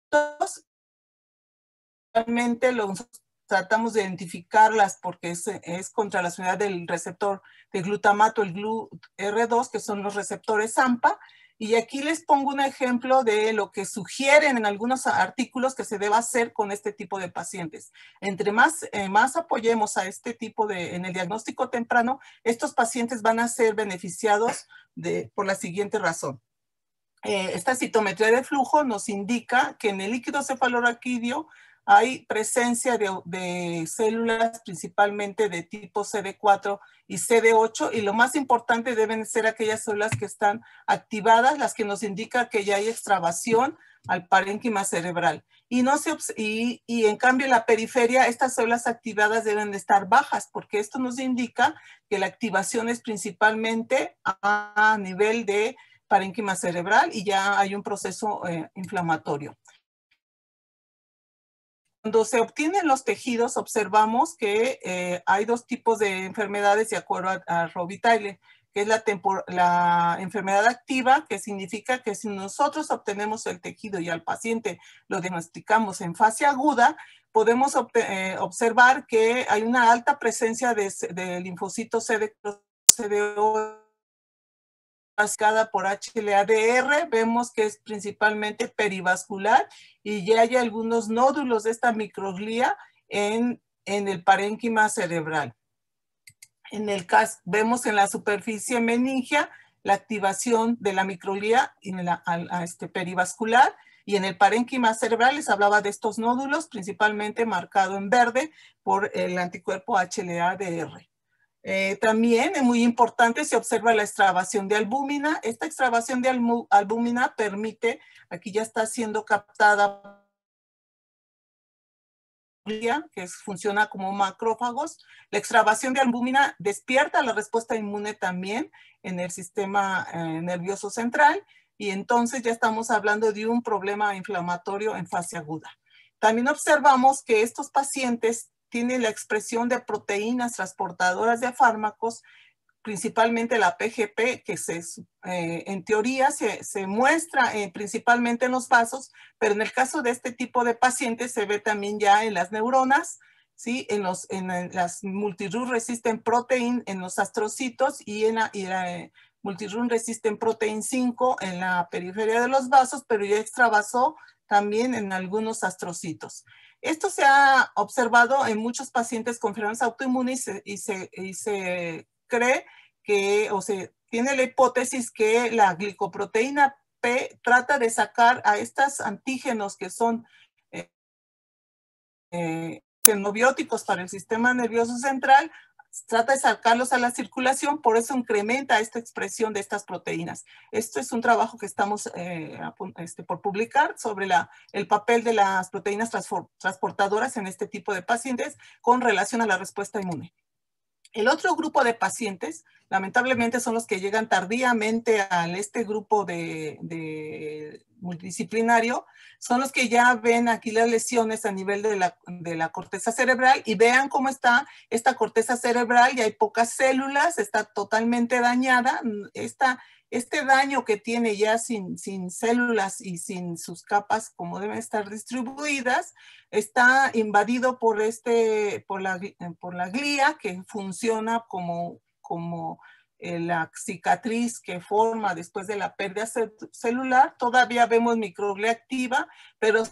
Realmente los tratamos de identificarlas porque es, es contra la unidad del receptor de glutamato, el G L U R dos, que son los receptores AMPA, Y aquí les pongo un ejemplo de lo que sugieren en algunos artículos que se deba hacer con este tipo de pacientes. Entre más, eh, más apoyemos a este tipo de, en el diagnóstico temprano, estos pacientes van a ser beneficiados de, por la siguiente razón. Eh, esta citometría de flujo nos indica que en el líquido cefalorraquídeo hay presencia de, de células principalmente de tipo C D cuatro y C D ocho, y lo más importante deben ser aquellas células que están activadas, las que nos indican que ya hay extravasación al parénquima cerebral. Y, no se, y, y en cambio en la periferia estas células activadas deben de estar bajas, porque esto nos indica que la activación es principalmente a, a nivel de parénquima cerebral y ya hay un proceso eh, inflamatorio. Cuando se obtienen los tejidos, observamos que eh, hay dos tipos de enfermedades de acuerdo a, a Robitaille, que es la, la enfermedad activa, que significa que si nosotros obtenemos el tejido y al paciente lo diagnosticamos en fase aguda, podemos eh, observar que hay una alta presencia de, de linfocitos C D ocho por H L A D R, vemos que es principalmente perivascular y ya hay algunos nódulos de esta microglía en, en el parénquima cerebral. En el caso, vemos en la superficie meningia la activación de la microglía en la, a, a este perivascular, y en el parénquima cerebral les hablaba de estos nódulos, principalmente marcado en verde por el anticuerpo H L A D R. Eh, también es muy importante, se observa la extravasación de albúmina. Esta extravasación de albúmina permite, aquí ya está siendo captada, que funciona como macrófagos. La extravasación de albúmina despierta la respuesta inmune también en el sistema eh, nervioso central, y entonces ya estamos hablando de un problema inflamatorio en fase aguda. También observamos que estos pacientes tienen la expresión de proteínas transportadoras de fármacos, principalmente la P G P, que se, eh, en teoría se, se muestra eh, principalmente en los vasos, pero en el caso de este tipo de pacientes se ve también ya en las neuronas, ¿sí? En, los, en las multi-root resistant protein en los astrocitos y en la, y la eh, multi-root resistant protein cinco en la periferia de los vasos, pero ya extravasó también en algunos astrocitos. Esto se ha observado en muchos pacientes con enfermedades autoinmunes y se, y se, y se cree que, o se tiene la hipótesis que la glicoproteína P trata de sacar a estos antígenos que son eh, eh, xenobióticos para el sistema nervioso central, trata de sacarlos a la circulación, por eso incrementa esta expresión de estas proteínas. Esto es un trabajo que estamos eh, este, por publicar sobre la, el papel de las proteínas transportadoras en este tipo de pacientes con relación a la respuesta inmune. El otro grupo de pacientes, lamentablemente, son los que llegan tardíamente a este grupo de, de multidisciplinario, son los que ya ven aquí las lesiones a nivel de la, de la corteza cerebral, y vean cómo está esta corteza cerebral, ya hay pocas células, está totalmente dañada. Esta, este daño que tiene ya sin, sin células y sin sus capas como deben estar distribuidas, está invadido por, este, por, la, por la glía, que funciona como, como la cicatriz que forma después de la pérdida celular. Todavía vemos microglía activa, pero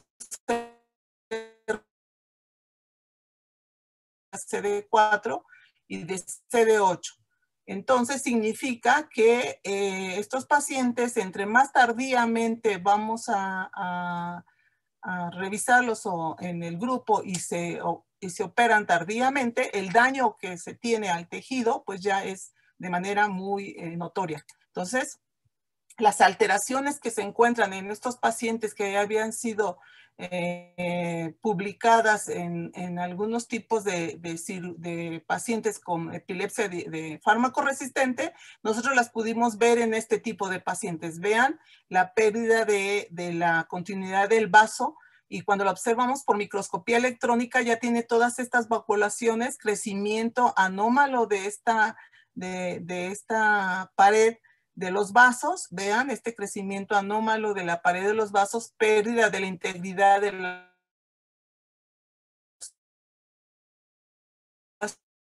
C D cuatro y de C D ocho. Entonces significa que eh, estos pacientes, entre más tardíamente vamos a, a, a revisarlos o en el grupo y se, o, y se operan tardíamente, el daño que se tiene al tejido pues ya es de manera muy eh, notoria. Entonces, las alteraciones que se encuentran en estos pacientes que habían sido eh, publicadas en, en algunos tipos de, de, de pacientes con epilepsia de, de fármaco resistente, nosotros las pudimos ver en este tipo de pacientes. Vean la pérdida de, de la continuidad del vaso, y cuando lo observamos por microscopía electrónica ya tiene todas estas vacuolaciones, crecimiento anómalo de esta, de, de esta pared de los vasos. Vean este crecimiento anómalo de la pared de los vasos, pérdida de la integridad de la...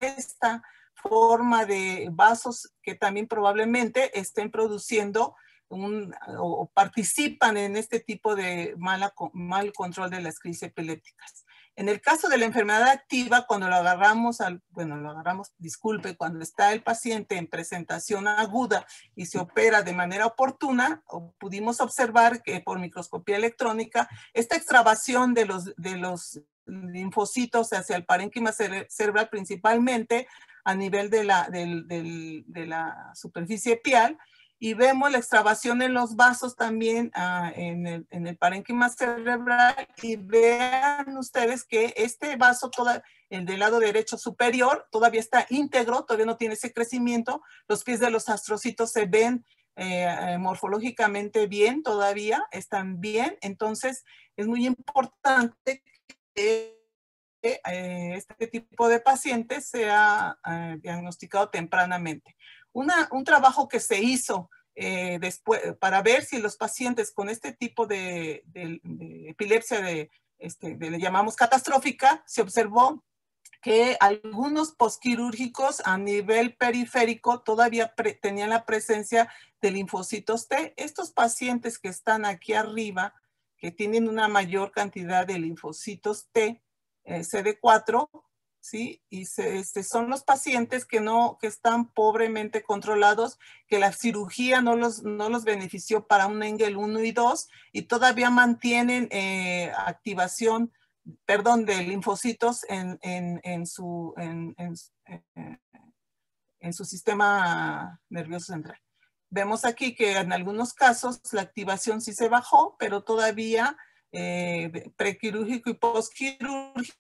esta forma de vasos que también probablemente estén produciendo un, o participan en este tipo de mala, mal control de las crisis epilépticas. En el caso de la enfermedad activa, cuando lo agarramos, al, bueno, lo agarramos, disculpe, cuando está el paciente en presentación aguda y se opera de manera oportuna, pudimos observar que por microscopía electrónica, esta extravasación de los, de los linfocitos hacia el parénquima cere cerebral, principalmente a nivel de la, del, del, de la superficie pial, y vemos la extravasación en los vasos también uh, en, el, en el parénquima cerebral, y vean ustedes que este vaso, toda, el del lado derecho superior, todavía está íntegro, todavía no tiene ese crecimiento, los pies de los astrocitos se ven eh, morfológicamente bien todavía, están bien, entonces es muy importante que eh, este tipo de pacientes sea eh, diagnosticado tempranamente. Una, un trabajo que se hizo eh, después para ver si los pacientes con este tipo de, de, de epilepsia, de, este, de, le llamamos catastrófica, se observó que algunos posquirúrgicos a nivel periférico todavía pre, tenían la presencia de linfocitos T. Estos pacientes que están aquí arriba, que tienen una mayor cantidad de linfocitos T, eh, C D cuatro, ¿sí? Y se, este, son los pacientes que, no, que están pobremente controlados, que la cirugía no los, no los benefició para un Engel uno y dos y todavía mantienen eh, activación, perdón, de linfocitos en, en, en, su, en, en, en, en su sistema nervioso central. Vemos aquí que en algunos casos la activación sí se bajó, pero todavía eh, prequirúrgico y postquirúrgico,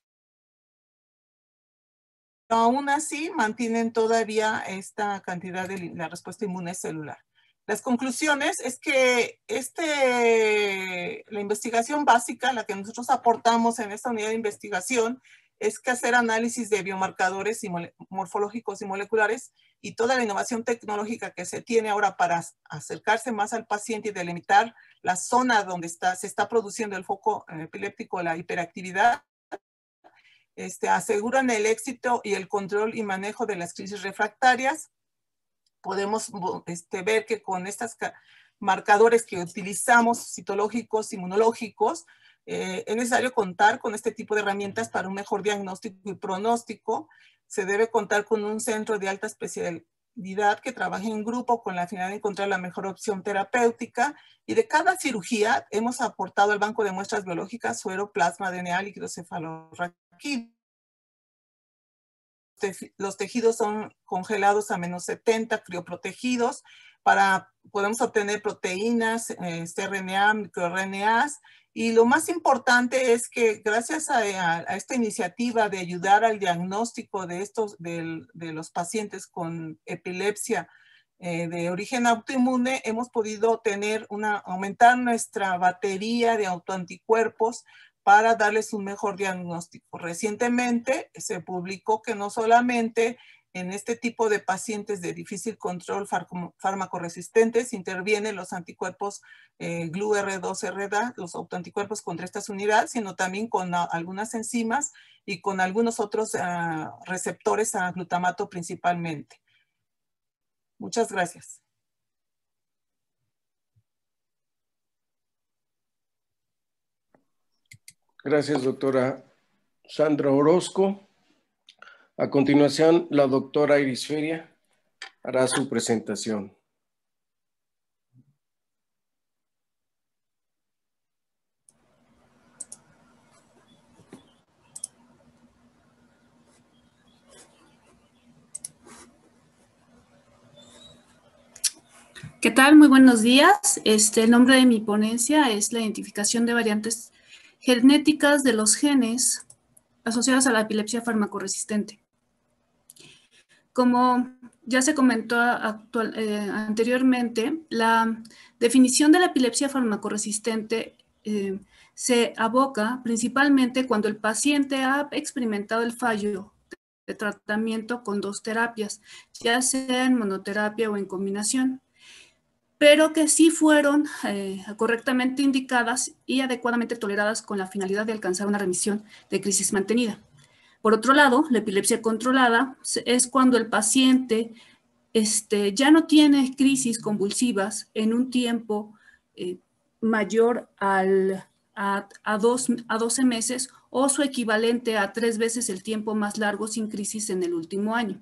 aún así mantienen todavía esta cantidad de la respuesta inmune celular. Las conclusiones es que este, la investigación básica, la que nosotros aportamos en esta unidad de investigación, es que hacer análisis de biomarcadores y morfológicos y moleculares, y toda la innovación tecnológica que se tiene ahora para acercarse más al paciente y delimitar la zona donde está, se está produciendo el foco epiléptico, la hiperactividad, Este, aseguran el éxito y el control y manejo de las crisis refractarias. Podemos este, ver que con estos marcadores que utilizamos, citológicos, inmunológicos, eh, es necesario contar con este tipo de herramientas para un mejor diagnóstico y pronóstico. Se debe contar con un centro de alta especialidad que trabaje en grupo con la finalidad de encontrar la mejor opción terapéutica. Y de cada cirugía hemos aportado al banco de muestras biológicas, suero, plasma, D N A, líquido cefalorraquídeo. Los tejidos son congelados a menos setenta, crioprotegidos, para podemos obtener proteínas, este, R N A, microRNAs, y lo más importante es que gracias a, a, a esta iniciativa de ayudar al diagnóstico de, estos, de, de los pacientes con epilepsia eh, de origen autoinmune, hemos podido tener una, aumentar nuestra batería de autoanticuerpos para darles un mejor diagnóstico. Recientemente se publicó que no solamente en este tipo de pacientes de difícil control fármaco-resistentes intervienen los anticuerpos eh, G L U R dos R D A, los autoanticuerpos contra estas unidades, sino también con uh, algunas enzimas y con algunos otros uh, receptores a glutamato principalmente. Muchas gracias. Gracias, doctora Sandra Orozco. A continuación, la doctora Iris Feria hará su presentación. ¿Qué tal? Muy buenos días. Este, el nombre de mi ponencia es la identificación de variantes genéticas de los genes asociados a la epilepsia farmacoresistente. Como ya se comentó actual, eh, anteriormente, la definición de la epilepsia farmacoresistente eh, se aboca principalmente cuando el paciente ha experimentado el fallo de tratamiento con dos terapias, ya sea en monoterapia o en combinación, pero que sí fueron eh, correctamente indicadas y adecuadamente toleradas con la finalidad de alcanzar una remisión de crisis mantenida. Por otro lado, la epilepsia controlada es cuando el paciente este, ya no tiene crisis convulsivas en un tiempo eh, mayor al, a, a, dos, a doce meses o su equivalente a tres veces el tiempo más largo sin crisis en el último año.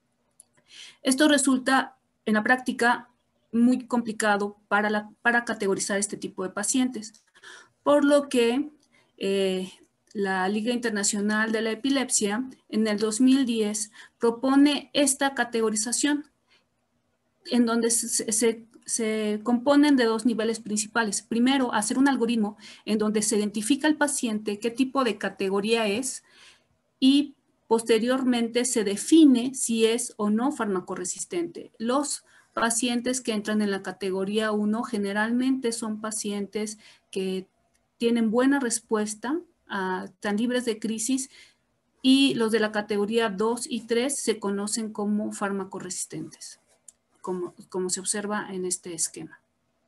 Esto resulta en la práctica muy complicado para, la, para categorizar este tipo de pacientes, por lo que eh, la Liga Internacional de la Epilepsia en el dos mil diez propone esta categorización en donde se, se, se componen de dos niveles principales. Primero, hacer un algoritmo en donde se identifica al paciente qué tipo de categoría es y posteriormente se define si es o no farmacoresistente. Los pacientes que entran en la categoría uno generalmente son pacientes que tienen buena respuesta, uh, están libres de crisis, y los de la categoría dos y tres se conocen como farmacoresistentes, como, como se observa en este esquema.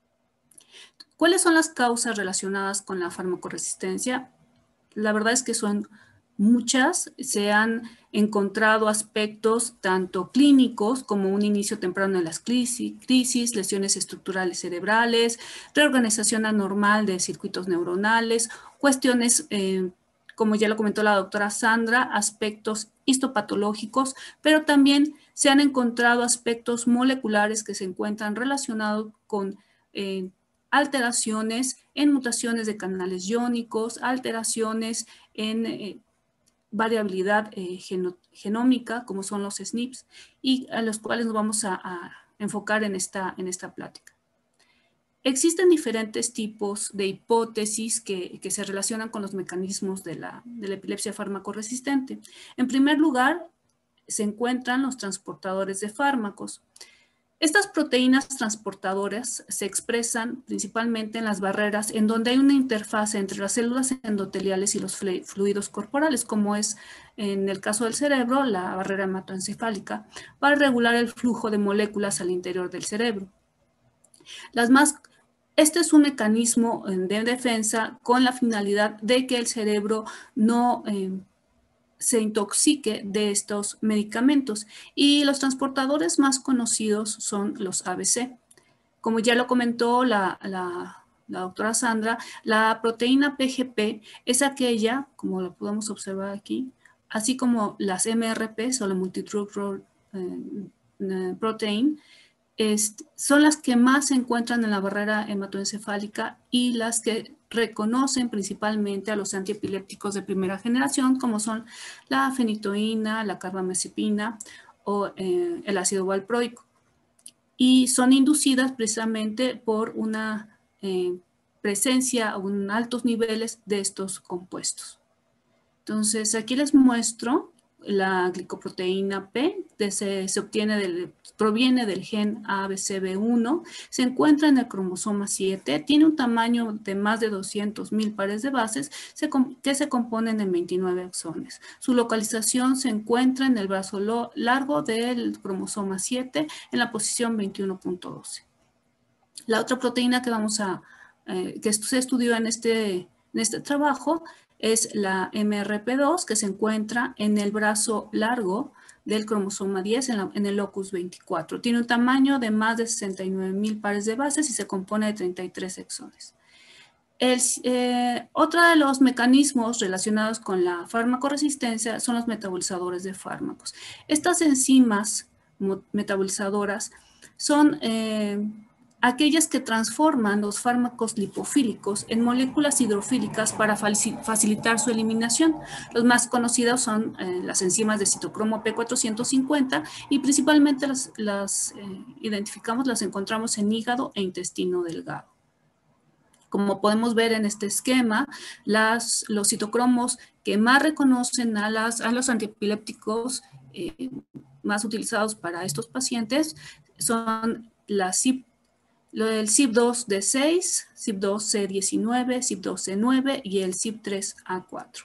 ¿Cuáles son las causas relacionadas con la farmacoresistencia? La verdad es que son muchas. Se han encontrado aspectos tanto clínicos como un inicio temprano de las crisis, crisis, lesiones estructurales cerebrales, reorganización anormal de circuitos neuronales, cuestiones, eh, como ya lo comentó la doctora Sandra, aspectos histopatológicos, pero también se han encontrado aspectos moleculares que se encuentran relacionados con eh, alteraciones en mutaciones de canales iónicos, alteraciones en eh, variabilidad eh, geno, genómica, como son los S N Ps, y a los cuales nos vamos a, a enfocar en esta, en esta plática. Existen diferentes tipos de hipótesis que, que se relacionan con los mecanismos de la, de la epilepsia farmacoresistente. En primer lugar, se encuentran los transportadores de fármacos. Estas proteínas transportadoras se expresan principalmente en las barreras en donde hay una interfaz entre las células endoteliales y los fluidos corporales, como es en el caso del cerebro, la barrera hematoencefálica, para regular el flujo de moléculas al interior del cerebro. Las más, este es un mecanismo de defensa con la finalidad de que el cerebro no eh, se intoxique de estos medicamentos, y los transportadores más conocidos son los A B C. Como ya lo comentó la, la, la doctora Sandra, la proteína P G P es aquella, como lo podemos observar aquí, así como las M R P, o la multidrug eh, protein, es, son las que más se encuentran en la barrera hematoencefálica y las que reconocen principalmente a los antiepilépticos de primera generación, como son la fenitoína, la carbamazepina o eh, el ácido valproico. Y son inducidas precisamente por una eh, presencia o un altos niveles de estos compuestos. Entonces, aquí les muestro la glicoproteína P, de se, se obtiene del, proviene del gen A B C B uno, se encuentra en el cromosoma siete, tiene un tamaño de más de doscientos mil pares de bases se, que se componen en veintinueve exones. Su localización se encuentra en el brazo lo, largo del cromosoma siete, en la posición veintiuno punto doce. La otra proteína que, vamos a, eh, que se estudió en este, en este trabajo es la M R P dos, que se encuentra en el brazo largo del cromosoma diez, en, la, en el locus veinticuatro. Tiene un tamaño de más de sesenta y nueve mil pares de bases y se compone de treinta y tres exones. El, eh, otro de los mecanismos relacionados con la farmacoresistencia son los metabolizadores de fármacos. Estas enzimas metabolizadoras son eh, aquellas que transforman los fármacos lipofílicos en moléculas hidrofílicas para facilitar su eliminación. Los más conocidos son eh, las enzimas de citocromo P cuatrocientos cincuenta y principalmente las, las eh, identificamos, las encontramos en hígado e intestino delgado. Como podemos ver en este esquema, las, los citocromos que más reconocen a, las, a los antiepilépticos eh, más utilizados para estos pacientes son la C I P, el C I P dos D seis, C I P dos C diecinueve, C I P dos C nueve y el C I P tres A cuatro.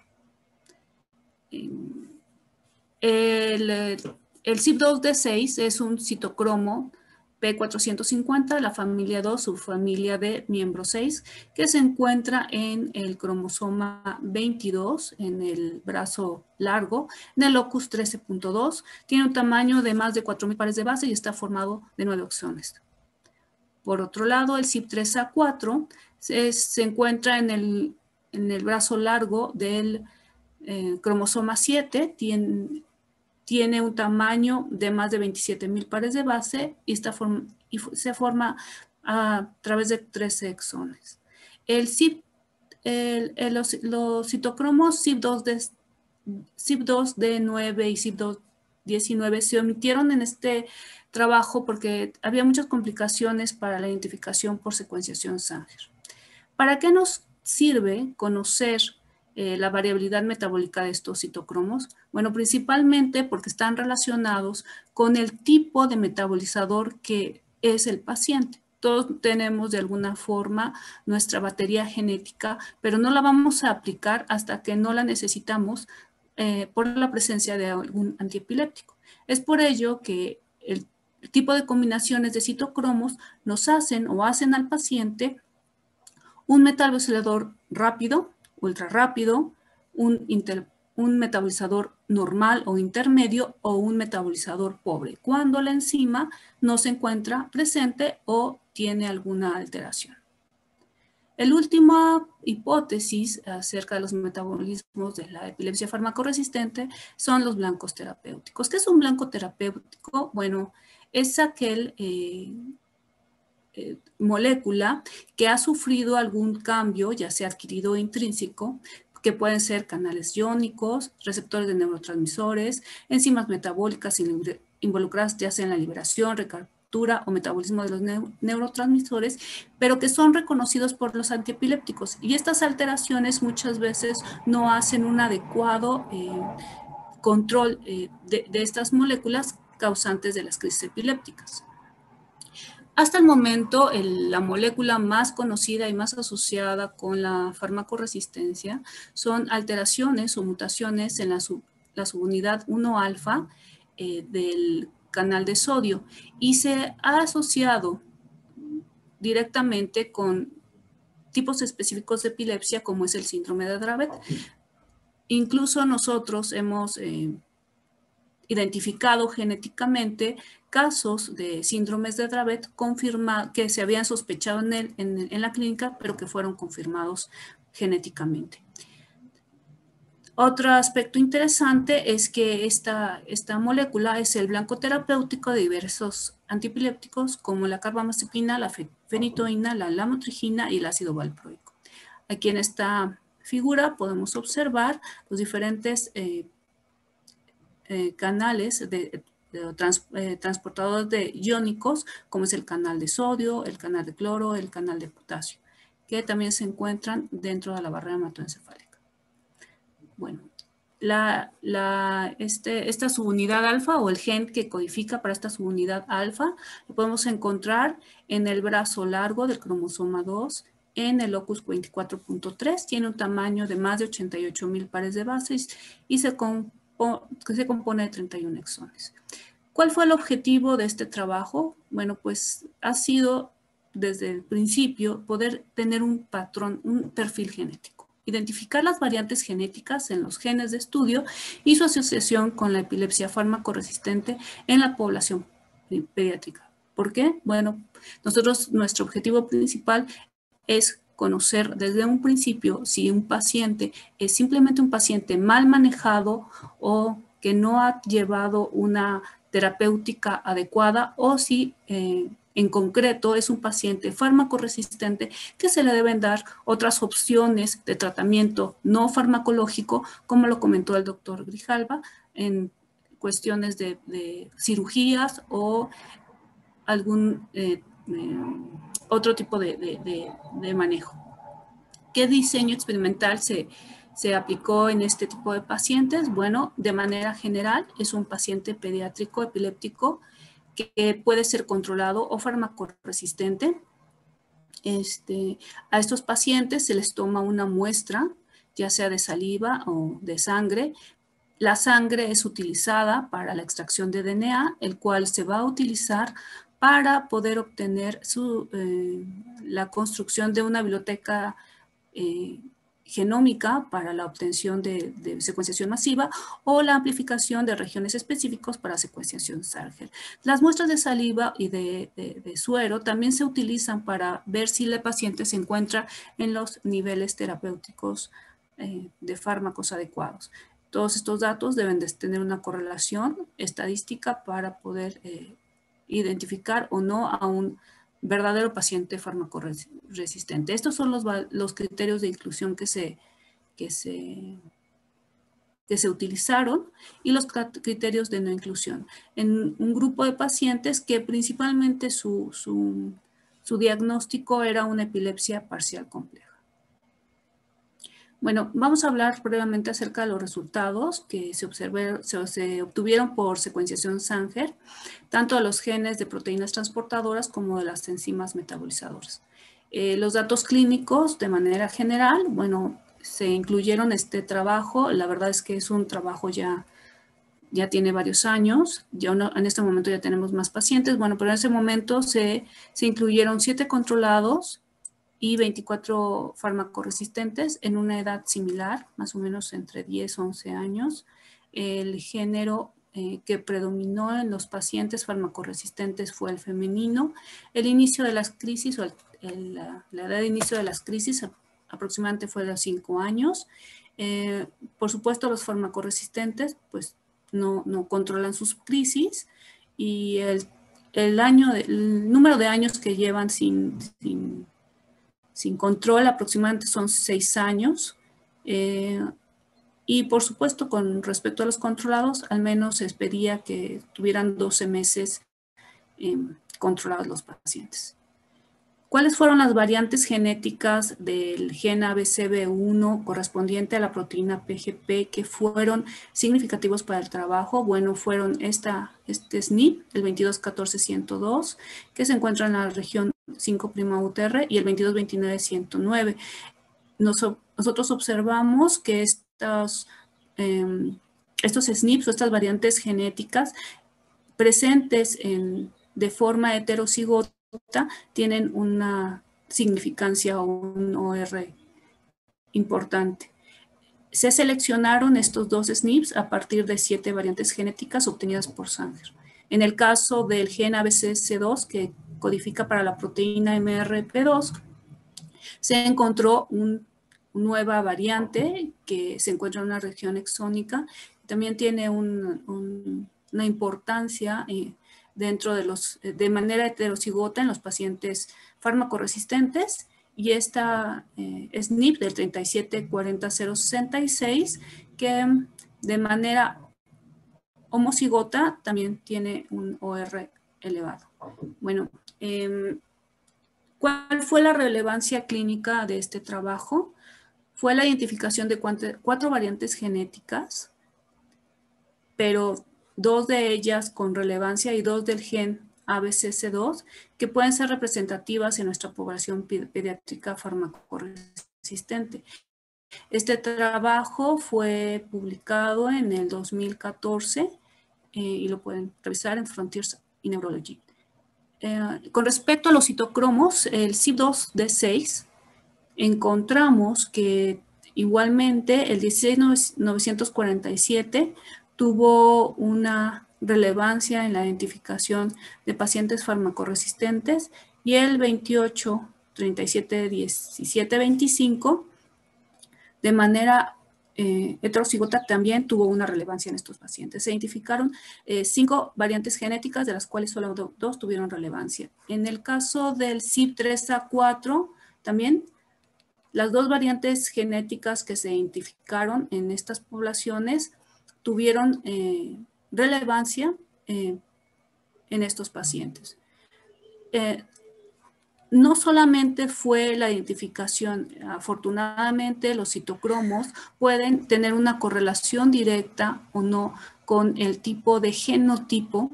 El, el C I P dos D seis es un citocromo P cuatrocientos cincuenta, la familia dos, subfamilia de miembro seis, que se encuentra en el cromosoma veintidós, en el brazo largo, en el locus trece punto dos, tiene un tamaño de más de cuatro mil pares de base y está formado de nueve exones. Por otro lado, el C I P tres A cuatro se, se encuentra en el, en el brazo largo del eh, cromosoma siete, tiene, tiene un tamaño de más de veintisiete mil pares de base y, está form, y se forma a través de trece exones. El C I P, el, el, los, los citocromos C I P dos D nueve y C I P dos diecinueve se omitieron en este trabajo porque había muchas complicaciones para la identificación por secuenciación Sanger. ¿Para qué nos sirve conocer eh, la variabilidad metabólica de estos citocromos? Bueno, principalmente porque están relacionados con el tipo de metabolizador que es el paciente. Todos tenemos de alguna forma nuestra batería genética, pero no la vamos a aplicar hasta que no la necesitamos eh, por la presencia de algún antiepiléptico. Es por ello que el El tipo de combinaciones de citocromos nos hacen o hacen al paciente un metabolizador rápido, ultra rápido, un, inter, un metabolizador normal o intermedio o un metabolizador pobre, cuando la enzima no se encuentra presente o tiene alguna alteración. La última hipótesis acerca de los metabolismos de la epilepsia farmacoresistente son los blancos terapéuticos. ¿Qué es un blanco terapéutico? Bueno, es aquel eh, eh, molécula que ha sufrido algún cambio, ya sea adquirido o intrínseco, que pueden ser canales iónicos, receptores de neurotransmisores, enzimas metabólicas involucradas ya sea en la liberación, recaptura o metabolismo de los neu neurotransmisores, pero que son reconocidos por los antiepilépticos. Y estas alteraciones muchas veces no hacen un adecuado eh, control eh, de, de estas moléculas causantes de las crisis epilépticas. Hasta el momento, el, la molécula más conocida y más asociada con la farmacoresistencia son alteraciones o mutaciones en la, sub, la subunidad uno alfa eh, del canal de sodio y se ha asociado directamente con tipos específicos de epilepsia como es el síndrome de Dravet. Incluso nosotros hemos eh, identificado genéticamente casos de síndromes de Dravet que se habían sospechado en, el, en, en la clínica, pero que fueron confirmados genéticamente. Otro aspecto interesante es que esta, esta molécula es el blanco terapéutico de diversos antiepilépticos como la carbamazepina, la fenitoína, la lamotrigina y el ácido valproico. Aquí en esta figura podemos observar los diferentes eh, eh, canales de, de trans, eh, transportadores de iónicos, como es el canal de sodio, el canal de cloro, el canal de potasio, que también se encuentran dentro de la barrera hematoencefálica. Bueno, la, la, este, esta subunidad alfa o el gen que codifica para esta subunidad alfa lo podemos encontrar en el brazo largo del cromosoma dos, en el locus veinticuatro punto tres, tiene un tamaño de más de ochenta y ocho mil pares de bases y se, compo se compone de treinta y uno exones. ¿Cuál fue el objetivo de este trabajo? Bueno, pues ha sido desde el principio poder tener un patrón, un perfil genético. Identificar las variantes genéticas en los genes de estudio y su asociación con la epilepsia farmacoresistente en la población pediátrica. ¿Por qué? Bueno, nosotros, nuestro objetivo principal es conocer desde un principio si un paciente es simplemente un paciente mal manejado o que no ha llevado una terapéutica adecuada o si eh, en concreto es un paciente farmacoresistente que se le deben dar otras opciones de tratamiento no farmacológico, como lo comentó el doctor Grijalva, en cuestiones de, de cirugías o algún eh, eh, otro tipo de, de, de, de manejo. ¿Qué diseño experimental se, se aplicó en este tipo de pacientes? Bueno, de manera general es un paciente pediátrico epiléptico que puede ser controlado o farmacoresistente. Este, a estos pacientes se les toma una muestra, ya sea de saliva o de sangre. La sangre es utilizada para la extracción de D N A, el cual se va a utilizar para poder obtener su, eh, la construcción de una biblioteca eh, genómica para la obtención de, de secuenciación masiva o la amplificación de regiones específicos para secuenciación Sanger. Las muestras de saliva y de, de, de suero también se utilizan para ver si el paciente se encuentra en los niveles terapéuticos eh, de fármacos adecuados. Todos estos datos deben de tener una correlación estadística para poder eh, identificar o no a un verdadero paciente farmacoresistente. Estos son los, los criterios de inclusión que se, que, se, que se utilizaron y los criterios de no inclusión. En un grupo de pacientes que principalmente su, su, su diagnóstico era una epilepsia parcial compleja. Bueno, vamos a hablar brevemente acerca de los resultados que se, observé, se, se obtuvieron por secuenciación Sanger, tanto de los genes de proteínas transportadoras como de las enzimas metabolizadoras. Eh, los datos clínicos, de manera general, bueno, se incluyeron este trabajo. La verdad es que es un trabajo ya, ya tiene varios años. Ya no, en este momento ya tenemos más pacientes. Bueno, pero en ese momento se, se incluyeron siete controlados y veinticuatro farmacoresistentes en una edad similar, más o menos entre diez a once años. El género eh, que predominó en los pacientes farmacoresistentes fue el femenino. El inicio de las crisis, o el, el, la, la edad de inicio de las crisis aproximadamente fue de los cinco años. Eh, por supuesto, los farmacoresistentes pues, no, no controlan sus crisis y el, el, año de, el número de años que llevan sin... sin Sin control aproximadamente son seis años. Eh, y por supuesto, con respecto a los controlados, al menos se pedía que tuvieran doce meses eh, controlados los pacientes. ¿Cuáles fueron las variantes genéticas del gen A B C B uno correspondiente a la proteína P G P que fueron significativos para el trabajo? Bueno, fueron esta, este S N P, el veintidós catorce ciento dos, que se encuentra en la región cinco' U T R y el veintidós veintinueve ciento nueve. Nos, nosotros observamos que estos, eh, estos S N Ps o estas variantes genéticas presentes en, de forma heterocigota tienen una significancia o un O R importante. Se seleccionaron estos dos S N Ps a partir de siete variantes genéticas obtenidas por Sanger. En el caso del gen A B C C dos, que codifica para la proteína M R P dos, se encontró una nueva variante que se encuentra en una región exónica. También tiene un, un, una importancia eh, dentro de los, de manera heterocigota en los pacientes farmacoresistentes, y esta eh, S N P del treinta y siete cuarenta cero sesenta y seis, que de manera homocigota también tiene un O R elevado. Bueno, eh, ¿cuál fue la relevancia clínica de este trabajo? Fue la identificación de cuatro, cuatro variantes genéticas, pero dos de ellas con relevancia y dos del gen A B C C dos, que pueden ser representativas en nuestra población pediátrica farmacoresistente. Este trabajo fue publicado en el dos mil catorce eh, y lo pueden revisar en Frontiers in Neurology. Eh, con respecto a los citocromos, el C Y P dos D seis, encontramos que igualmente el dieciséis mil novecientos cuarenta y siete tuvo una relevancia en la identificación de pacientes farmacoresistentes, y el veintiocho treinta y siete diecisiete veinticinco de manera eh, heterocigota también tuvo una relevancia en estos pacientes. Se identificaron eh, cinco variantes genéticas, de las cuales solo do, dos tuvieron relevancia. En el caso del C Y P tres A cuatro, también las dos variantes genéticas que se identificaron en estas poblaciones tuvieron eh, relevancia eh, en estos pacientes. Eh, no solamente fue la identificación, afortunadamente los citocromos pueden tener una correlación directa o no con el tipo de genotipo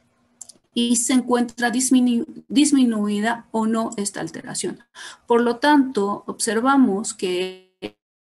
y se encuentra disminu disminuida o no esta alteración. Por lo tanto, observamos que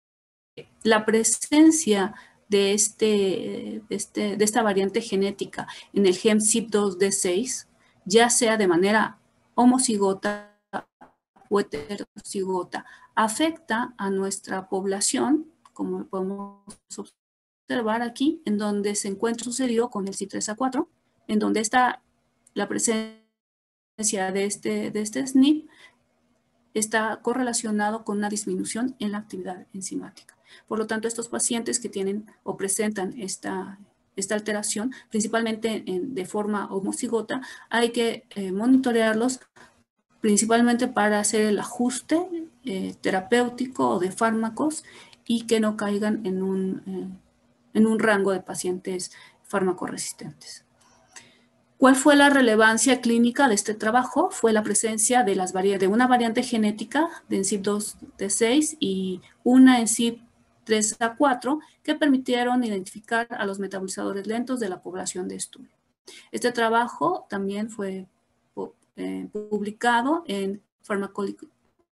la presencia de, este, de, este, de esta variante genética en el gen C Y P dos D seis ya sea de manera homocigota o heterocigota, afecta a nuestra población, como podemos observar aquí, en donde se encuentra sucedido con el C I tres A cuatro, en donde está la presencia de este, de este S N P está correlacionado con una disminución en la actividad enzimática. Por lo tanto, estos pacientes que tienen o presentan esta, esta alteración, principalmente en, de forma homocigota, hay que eh, monitorearlos principalmente para hacer el ajuste eh, terapéutico o de fármacos y que no caigan en un, eh, en un rango de pacientes fármacoresistentes. ¿Cuál fue la relevancia clínica de este trabajo? Fue la presencia de, las de una variante genética de N C I P dos T seis y una N C I P tres A cuatro que permitieron identificar a los metabolizadores lentos de la población de estudio. Este trabajo también fue eh, publicado en Pharmacological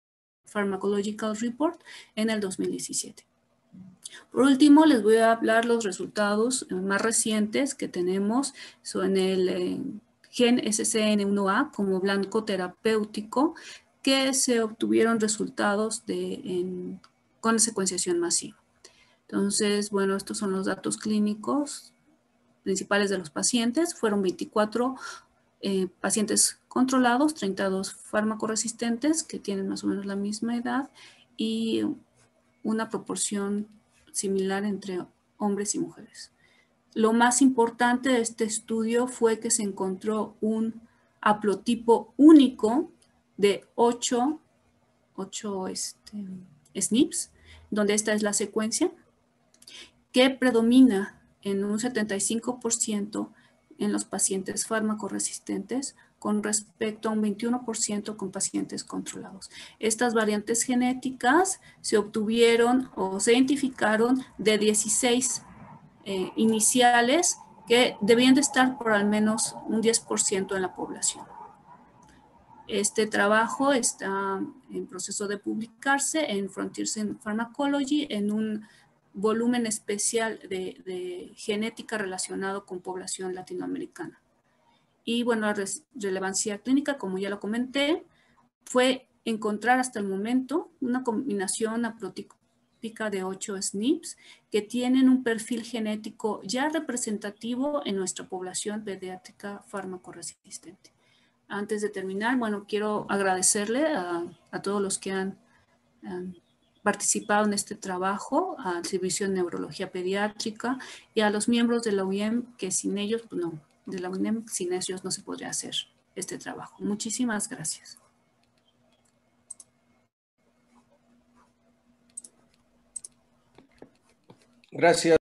Report en el dos mil diecisiete. Por último, les voy a hablar los resultados más recientes que tenemos en el eh, gen S C N uno A como blanco terapéutico, que se obtuvieron resultados de, en, con secuenciación masiva. Entonces, bueno, estos son los datos clínicos principales de los pacientes. Fueron veinticuatro eh, pacientes controlados, treinta y dos fármacoresistentes que tienen más o menos la misma edad y una proporción similar entre hombres y mujeres. Lo más importante de este estudio fue que se encontró un haplotipo único de ocho, ocho este, S N Ps, donde esta es la secuencia, que predomina en un setenta y cinco por ciento en los pacientes fármacoresistentes con respecto a un veintiuno por ciento con pacientes controlados. Estas variantes genéticas se obtuvieron o se identificaron de dieciséis eh, iniciales que debían de estar por al menos un diez por ciento en la población. Este trabajo está en proceso de publicarse en Frontiers in Pharmacology en un volumen especial de, de genética relacionado con población latinoamericana. Y bueno, la relevancia clínica, como ya lo comenté, fue encontrar hasta el momento una combinación haplotípica de ocho S N Ps que tienen un perfil genético ya representativo en nuestra población pediátrica fármacoresistente. Antes de terminar, bueno, quiero agradecerle a, a todos los que han, han participado en este trabajo, al Servicio de Neurología Pediátrica y a los miembros de la U I E M, que sin ellos, pues no, de la U I E M, sin ellos no se podría hacer este trabajo. Muchísimas gracias. Gracias.